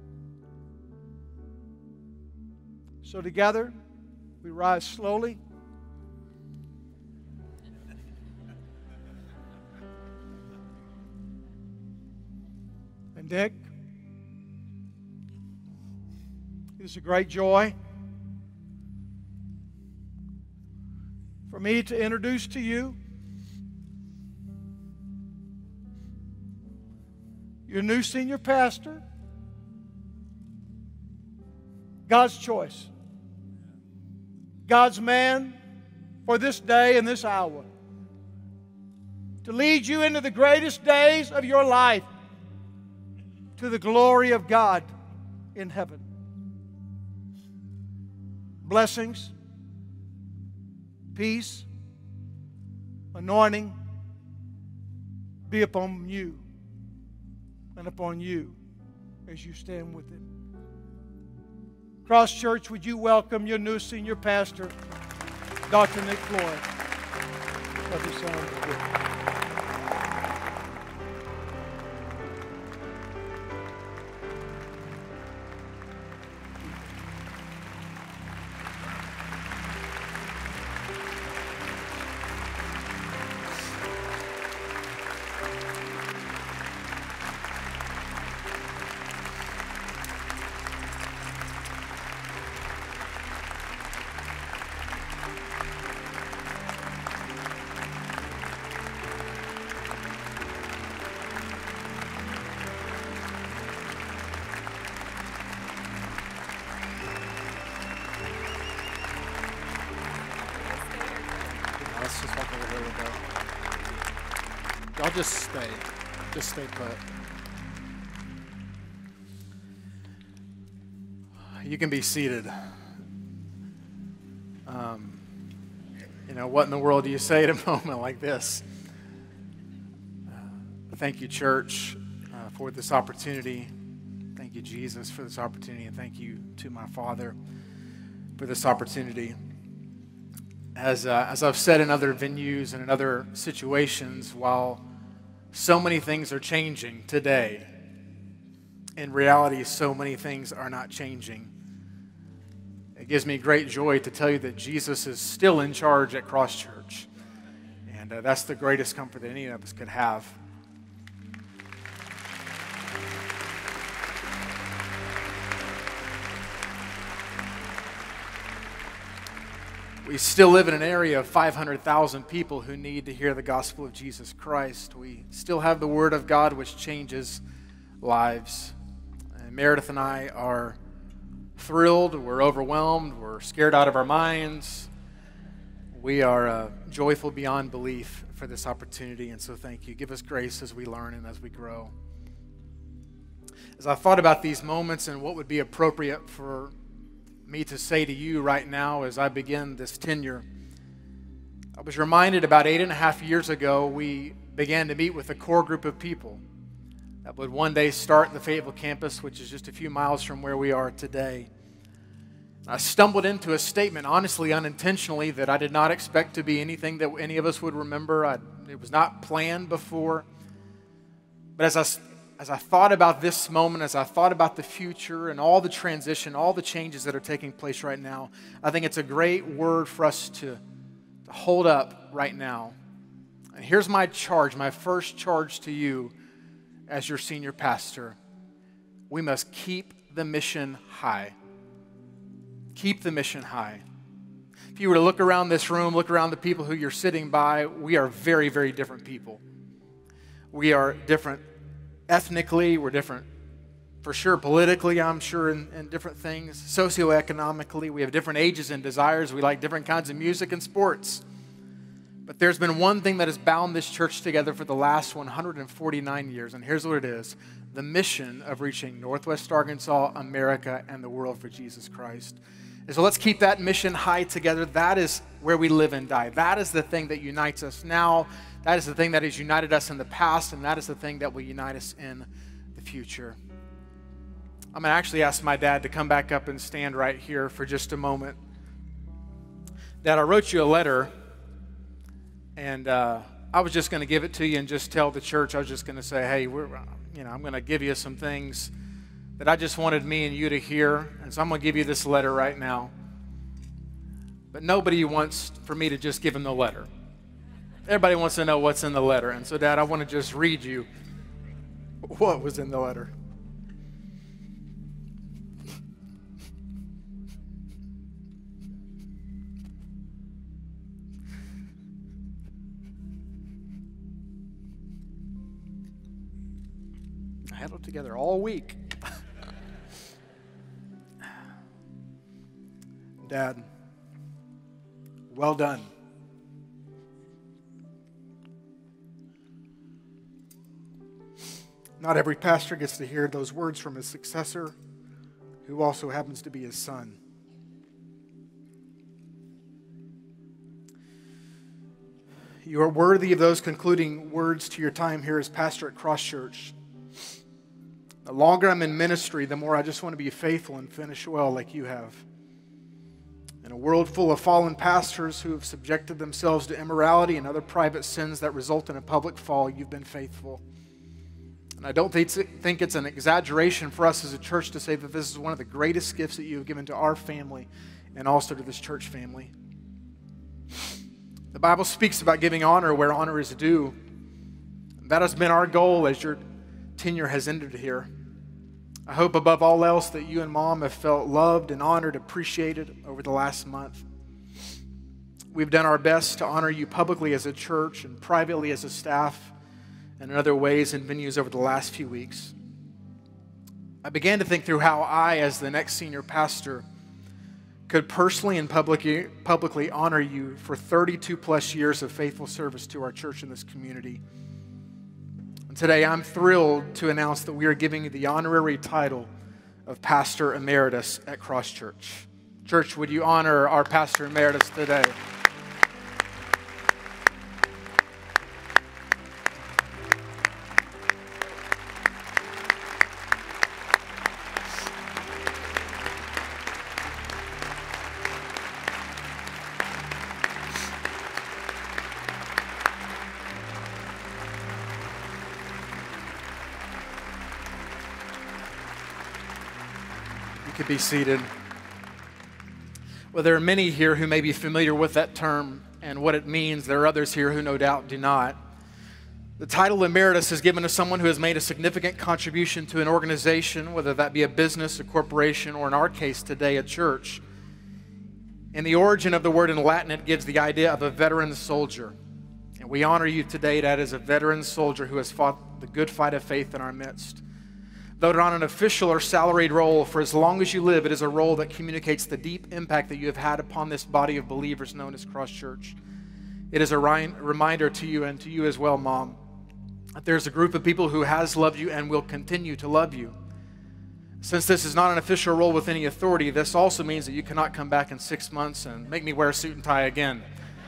So together, we rise slowly. And And Dick, it is a great joy for me to introduce to you your new senior pastor, God's choice, God's man for this day and this hour, to lead you into the greatest days of your life, to the glory of God in heaven. Blessings, peace, anointing be upon you and upon you as you stand with Him. Cross Church, would you welcome your new senior pastor, Doctor Nick Floyd. Brother Sam. Let's just walk over here a little bit. Y'all just stay. Just stay put. You can be seated. Um, you know, what in the world do you say at a moment like this? Uh, thank you, church, uh, for this opportunity. Thank you, Jesus, for this opportunity. And thank you to my Father for this opportunity. As, uh, as I've said in other venues and in other situations, while so many things are changing today, in reality, so many things are not changing. It gives me great joy to tell you that Jesus is still in charge at Cross Church. And uh, that's the greatest comfort that any of us could have. We still live in an area of five hundred thousand people who need to hear the gospel of Jesus Christ. We still have the Word of God which changes lives. And Meredith and I are thrilled, we're overwhelmed, we're scared out of our minds. We are uh, joyful beyond belief for this opportunity, and so thank you. Give us grace as we learn and as we grow. As I thought about these moments and what would be appropriate for me to say to you right now as I begin this tenure, I was reminded about eight and a half years ago we began to meet with a core group of people that would one day start the Fayetteville campus, which is just a few miles from where we are today. I stumbled into a statement, honestly, unintentionally, that I did not expect to be anything that any of us would remember. I, it was not planned before. But as I As I thought about this moment, as I thought about the future and all the transition, all the changes that are taking place right now, I think it's a great word for us to, to hold up right now. And here's my charge, my first charge to you as your senior pastor. We must keep the mission high. Keep the mission high. If you were to look around this room, look around the people who you're sitting by, we are very, very different people. We are different ethnically, we're different for sure politically, I'm sure, in, in different things. Socioeconomically, we have different ages and desires. We like different kinds of music and sports. But there's been one thing that has bound this church together for the last one hundred forty-nine years, and here's what it is: the mission of reaching Northwest Arkansas, America, and the world for Jesus Christ. And so let's keep that mission high together. That is where we live and die. That is the thing that unites us now. That is the thing that has united us in the past, and that is the thing that will unite us in the future. I'm going to actually ask my dad to come back up and stand right here for just a moment. Dad, I wrote you a letter, and uh, I was just going to give it to you and just tell the church. I was just going to say, hey, we're, you know, I'm going to give you some things that I just wanted me and you to hear, and so I'm going to give you this letter right now. But nobody wants for me to just give them the letter. Everybody wants to know what's in the letter, and so, Dad, I want to just read you What was in the letter? I had it together all week. Dad, well done. Not every pastor gets to hear those words from his successor, who also happens to be his son. You are worthy of those concluding words to your time here as pastor at Cross Church. The longer I'm in ministry, the more I just want to be faithful and finish well like you have. In a world full of fallen pastors who have subjected themselves to immorality and other private sins that result in a public fall, you've been faithful. And I don't think it's an exaggeration for us as a church to say that this is one of the greatest gifts that you have given to our family and also to this church family. The Bible speaks about giving honor where honor is due. That has been our goal as your tenure has ended here. I hope above all else that you and Mom have felt loved and honored, appreciated over the last month. We've done our best to honor you publicly as a church and privately as a staff and in other ways and venues over the last few weeks. I began to think through how I, as the next senior pastor, could personally and publicly, publicly honor you for thirty-two plus years of faithful service to our church and this community. Today, I'm thrilled to announce that we are giving you the honorary title of Pastor Emeritus at Cross Church. Church, would you honor our Pastor Emeritus today? Could be seated. Well, there are many here who may be familiar with that term and what it means. There are others here who no doubt do not. The title emeritus is given to someone who has made a significant contribution to an organization, whether that be a business, a corporation, or in our case today, a church. In the origin of the word in Latin, it gives the idea of a veteran soldier. And we honor you today, Dad, as a veteran soldier who has fought the good fight of faith in our midst. Though not an official or salaried role, for as long as you live, it is a role that communicates the deep impact that you have had upon this body of believers known as Cross Church. It is a reminder to you and to you as well, Mom, that there's a group of people who has loved you and will continue to love you. Since this is not an official role with any authority, this also means that you cannot come back in six months and make me wear a suit and tie again.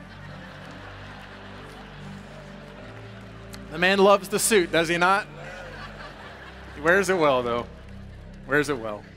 The man loves the suit, does he not? He wears it well, though. Wears it well.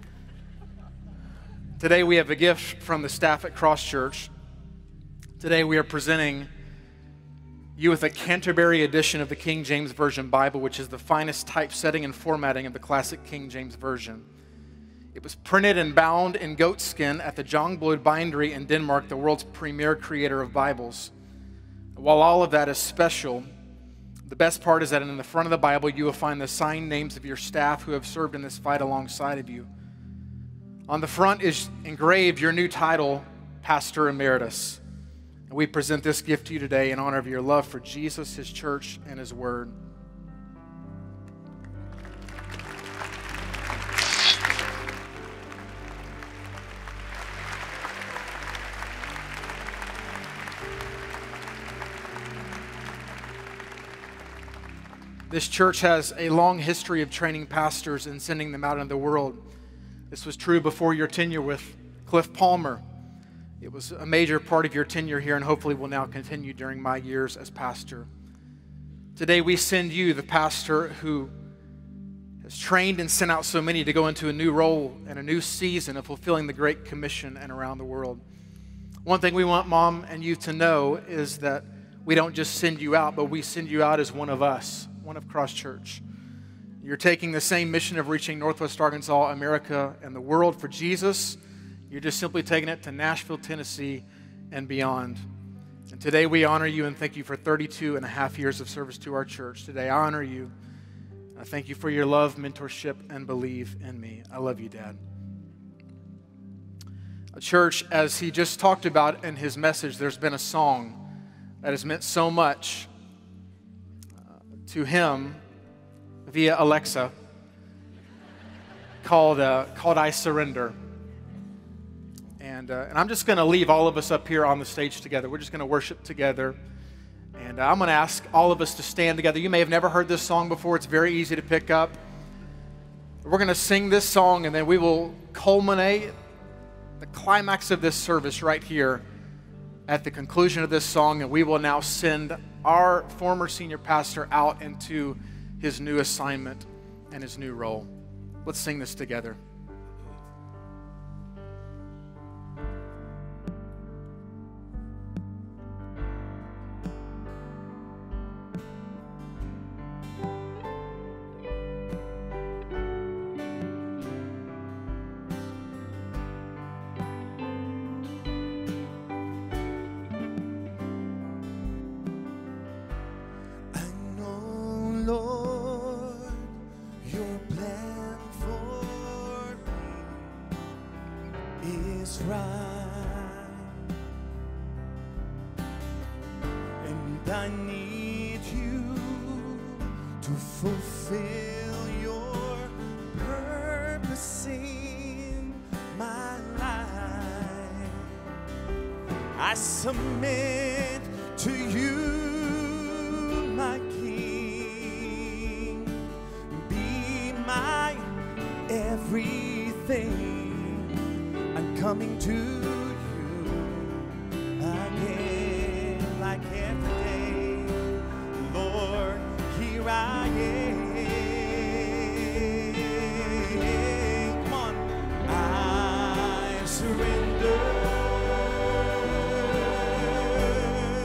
Today we have a gift from the staff at Cross Church. Today we are presenting you with a Canterbury edition of the King James Version Bible, which is the finest typesetting and formatting of the classic King James Version. It was printed and bound in goatskin at the John Blood Bindery in Denmark, the world's premier creator of Bibles. While all of that is special, the best part is that in the front of the Bible, you will find the signed names of your staff who have served in this fight alongside of you. On the front is engraved your new title, Pastor Emeritus. And we present this gift to you today in honor of your love for Jesus, His church, and His word. This church has a long history of training pastors and sending them out into the world. This was true before your tenure with Cliff Palmer. It was a major part of your tenure here and hopefully will now continue during my years as pastor. Today we send you, the pastor who has trained and sent out so many to go into a new role and a new season of fulfilling the Great Commission and around the world. One thing we want Mom and you to know is that we don't just send you out, but we send you out as one of us. One of Cross Church. You're taking the same mission of reaching Northwest Arkansas, America, and the world for Jesus. You're just simply taking it to Nashville, Tennessee, and beyond. And today we honor you and thank you for thirty-two and a half years of service to our church. Today I honor you I thank you for your love, mentorship, and believe in me. I love you, Dad. Church, as he just talked about in his message, there's been a song that has meant so much uh, to him via Alexa called, uh, called I Surrender. And, uh, and I'm just going to leave all of us up here on the stage together. We're just going to worship together. And uh, I'm going to ask all of us to stand together. You may have never heard this song before. It's very easy to pick up. We're going to sing this song, and then we will culminate the climax of this service right here at the conclusion of this song, and we will now send our former senior pastor out into his new assignment and his new role. Let's sing this together. I submit to you, my King. Be my everything. I'm coming to you again, like every day. Lord, here I am. Come on. I surrender.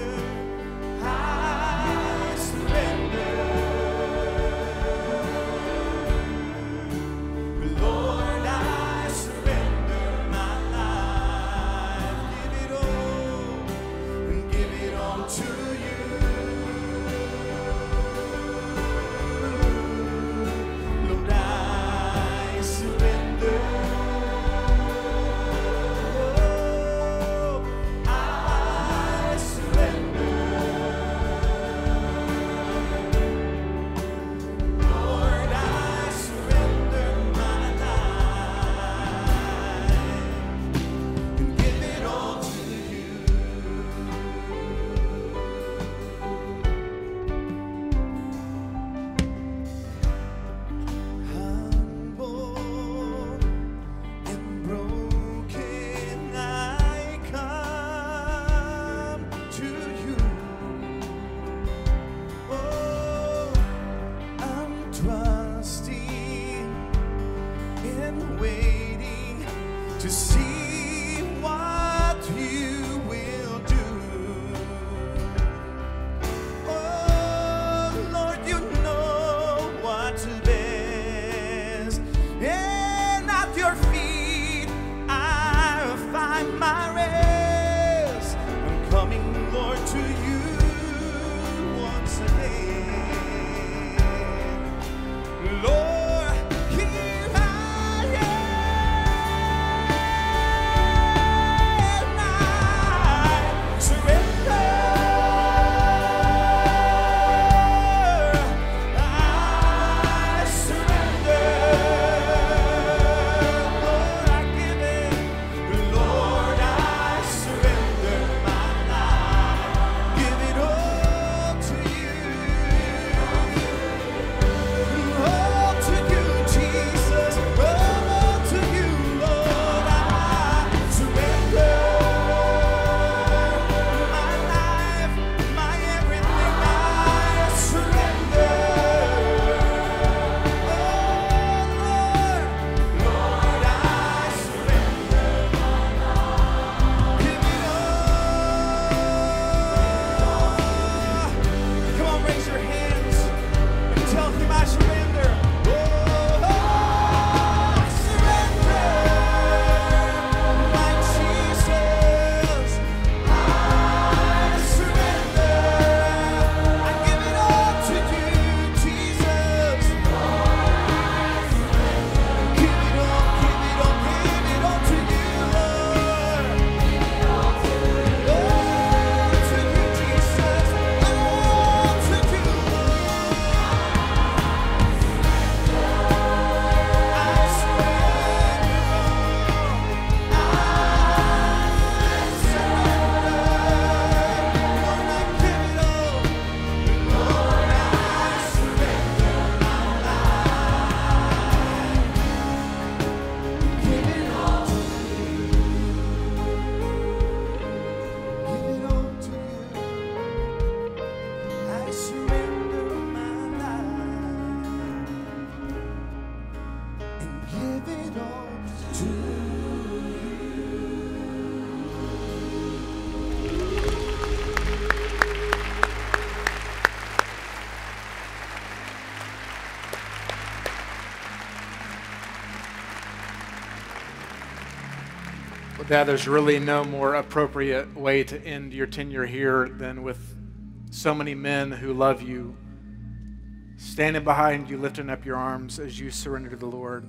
Dad, there's really no more appropriate way to end your tenure here than with so many men who love you, standing behind you, lifting up your arms as you surrender to the Lord.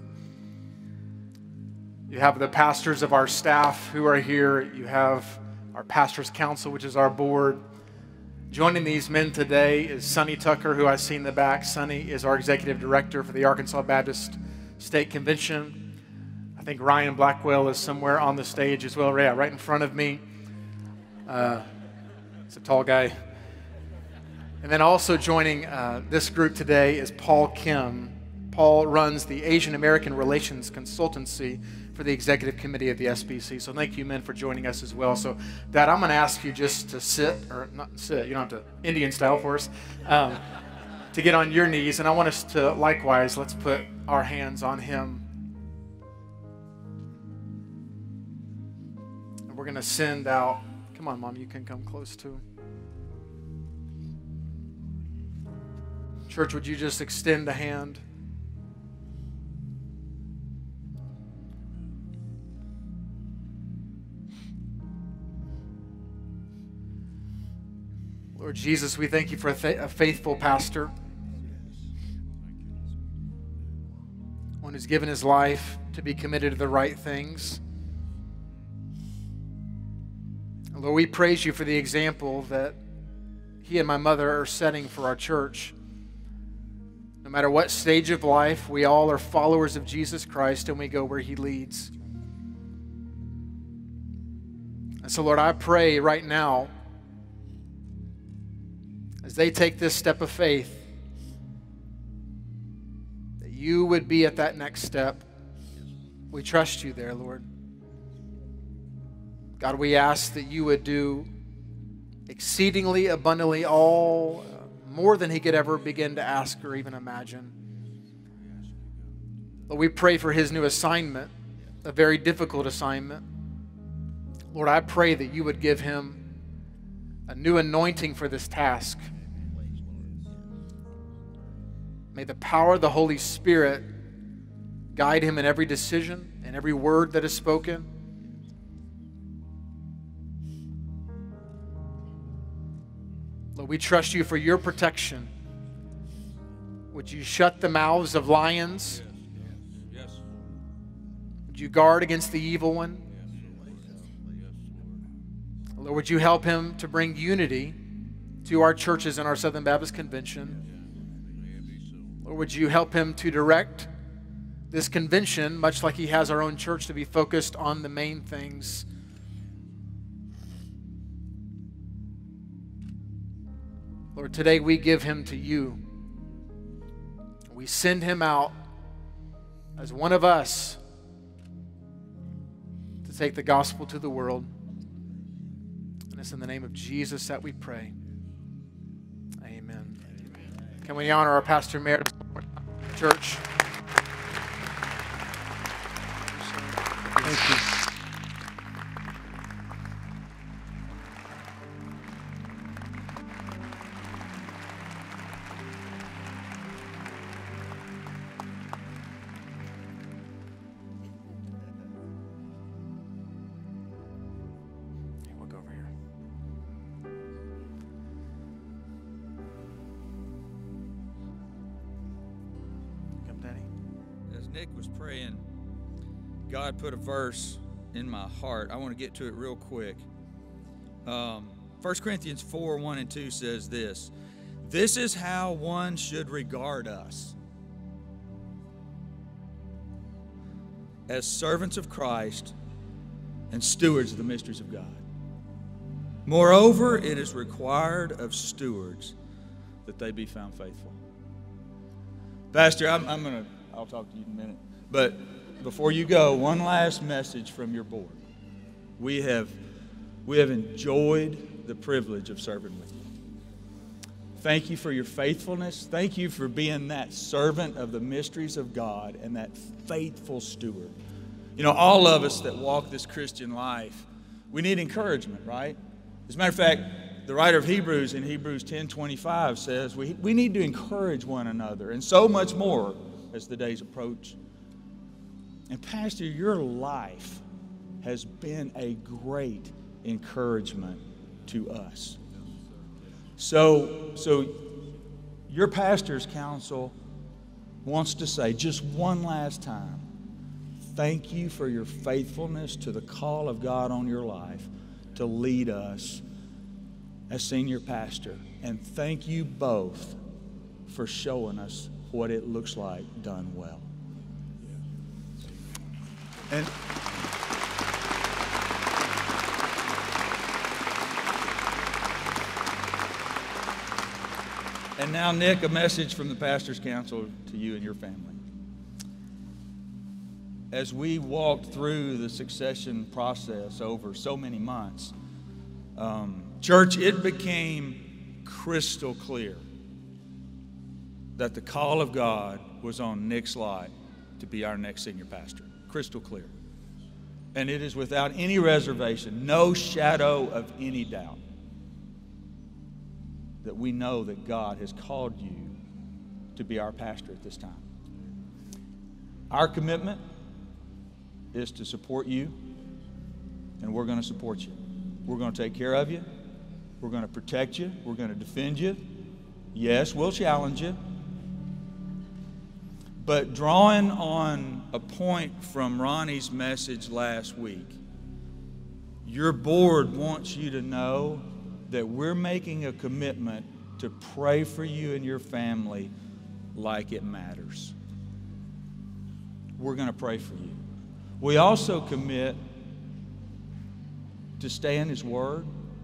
You have the pastors of our staff who are here. You have our Pastors' Council, which is our board. Joining these men today is Sonny Tucker, who I see in the back. Sonny is our executive director for the Arkansas Baptist State Convention. I think Ryan Blackwell is somewhere on the stage as well. Yeah, right in front of me. Uh, it's a tall guy. And then also joining uh, this group today is Paul Kim. Paul runs the Asian American Relations Consultancy for the Executive Committee of the S B C. So thank you, men, for joining us as well. So, Dad, I'm going to ask you just to sit, or not sit, you don't have to, Indian style for us, um, to get on your knees. And I want us to, likewise, let's put our hands on him. And we're going to send out, come on, Mom, you can come close too. Church, would you just extend a hand? Lord Jesus, we thank you for a, th- a faithful pastor, one who's given his life to be committed to the right things. Lord, we praise you for the example that he and my mother are setting for our church. No matter what stage of life, we all are followers of Jesus Christ and we go where he leads. And so, Lord, I pray right now, as they take this step of faith, that you would be at that next step. We trust you there, Lord. God, we ask that you would do exceedingly abundantly all, uh, more than he could ever begin to ask or even imagine. Lord, we pray for his new assignment, a very difficult assignment. Lord, I pray that you would give him a new anointing for this task. May the power of the Holy Spirit guide him in every decision and every word that is spoken. Lord, we trust you for your protection. Would you shut the mouths of lions? Would you guard against the evil one? Lord, would you help him to bring unity to our churches and our Southern Baptist Convention? Lord, would you help him to direct this convention, much like he has our own church, to be focused on the main things. Lord, today we give him to you. We send him out as one of us to take the gospel to the world. And it's in the name of Jesus that we pray. Amen. Can we honor our Pastor Emeritus, church? Thank you. We'll go over here. Come, Daddy. As Nick was praying, God put a verse in my heart. I want to get to it real quick. Um, First Corinthians four, one and two says this: "This is how one should regard us, as servants of Christ and stewards of the mysteries of God. Moreover, it is required of stewards that they be found faithful." Pastor, I'm, I'm going to, I'll talk to you in a minute. But before you go, one last message from your board. We have, we have enjoyed the privilege of serving with you. Thank you for your faithfulness. Thank you for being that servant of the mysteries of God and that faithful steward. You know, all of us that walk this Christian life, we need encouragement, right? As a matter of fact, the writer of Hebrews in Hebrews ten twenty-five says we, we need to encourage one another, and so much more as the days approach. And Pastor, your life has been a great encouragement to us. So, so your pastor's council wants to say just one last time, thank you for your faithfulness to the call of God on your life to lead us as senior pastor. And thank you both for showing us what it looks like done well. And And now, Nick, a message from the Pastor's Council to you and your family. As we walked through the succession process over so many months, um, church, it became crystal clear that the call of God was on Nick's life to be our next senior pastor. Crystal clear. And it is without any reservation, no shadow of any doubt, that we know that God has called you to be our pastor at this time. Our commitment is to support you, and we're going to support you. We're going to take care of you. We're going to protect you. We're going to defend you. Yes, we'll challenge you. But drawing on a point from Ronnie's message last week, your board wants you to know that we're making a commitment to pray for you and your family like it matters. We're going to pray for you. We also commit to stay in His Word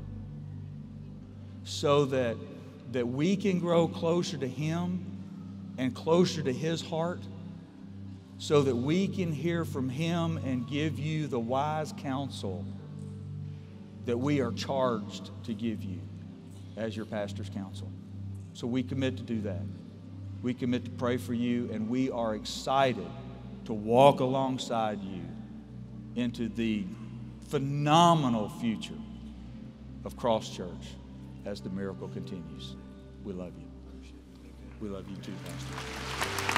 so that, that we can grow closer to Him and closer to His heart, so that we can hear from Him and give you the wise counsel that we are charged to give you as your pastor's council. So we commit to do that. We commit to pray for you, and we are excited to walk alongside you into the phenomenal future of Cross Church as the miracle continues. We love you. We love you too, Pastor.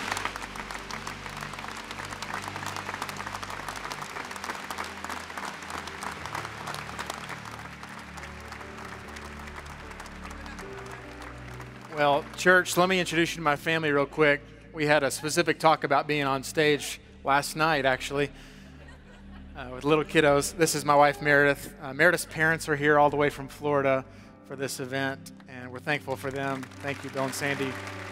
Well, church, let me introduce you to my family real quick. We had a specific talk about being on stage last night, actually, uh, with little kiddos. This is my wife, Meredith. Uh, Meredith's parents are here all the way from Florida for this event, and we're thankful for them. Thank you, Bill and Sandy.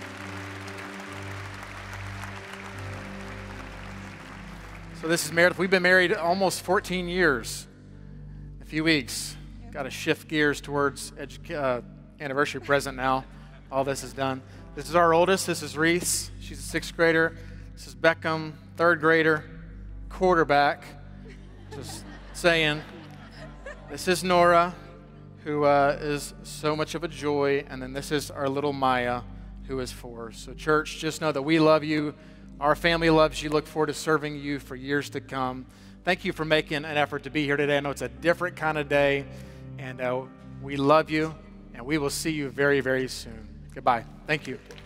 So this is Meredith. We've been married almost fourteen years. A few weeks. Got to shift gears towards edu- uh, anniversary present now. All this is done. This is our oldest. This is Reese. She's a sixth grader. This is Beckham, third grader, quarterback. Just saying. This is Nora, who uh, is so much of a joy. And then this is our little Maya, who is four. So church, just know that we love you. Our family loves you. Look forward to serving you for years to come. Thank you for making an effort to be here today. I know it's a different kind of day. And uh, we love you. And we will see you very, very soon. Goodbye. Thank you.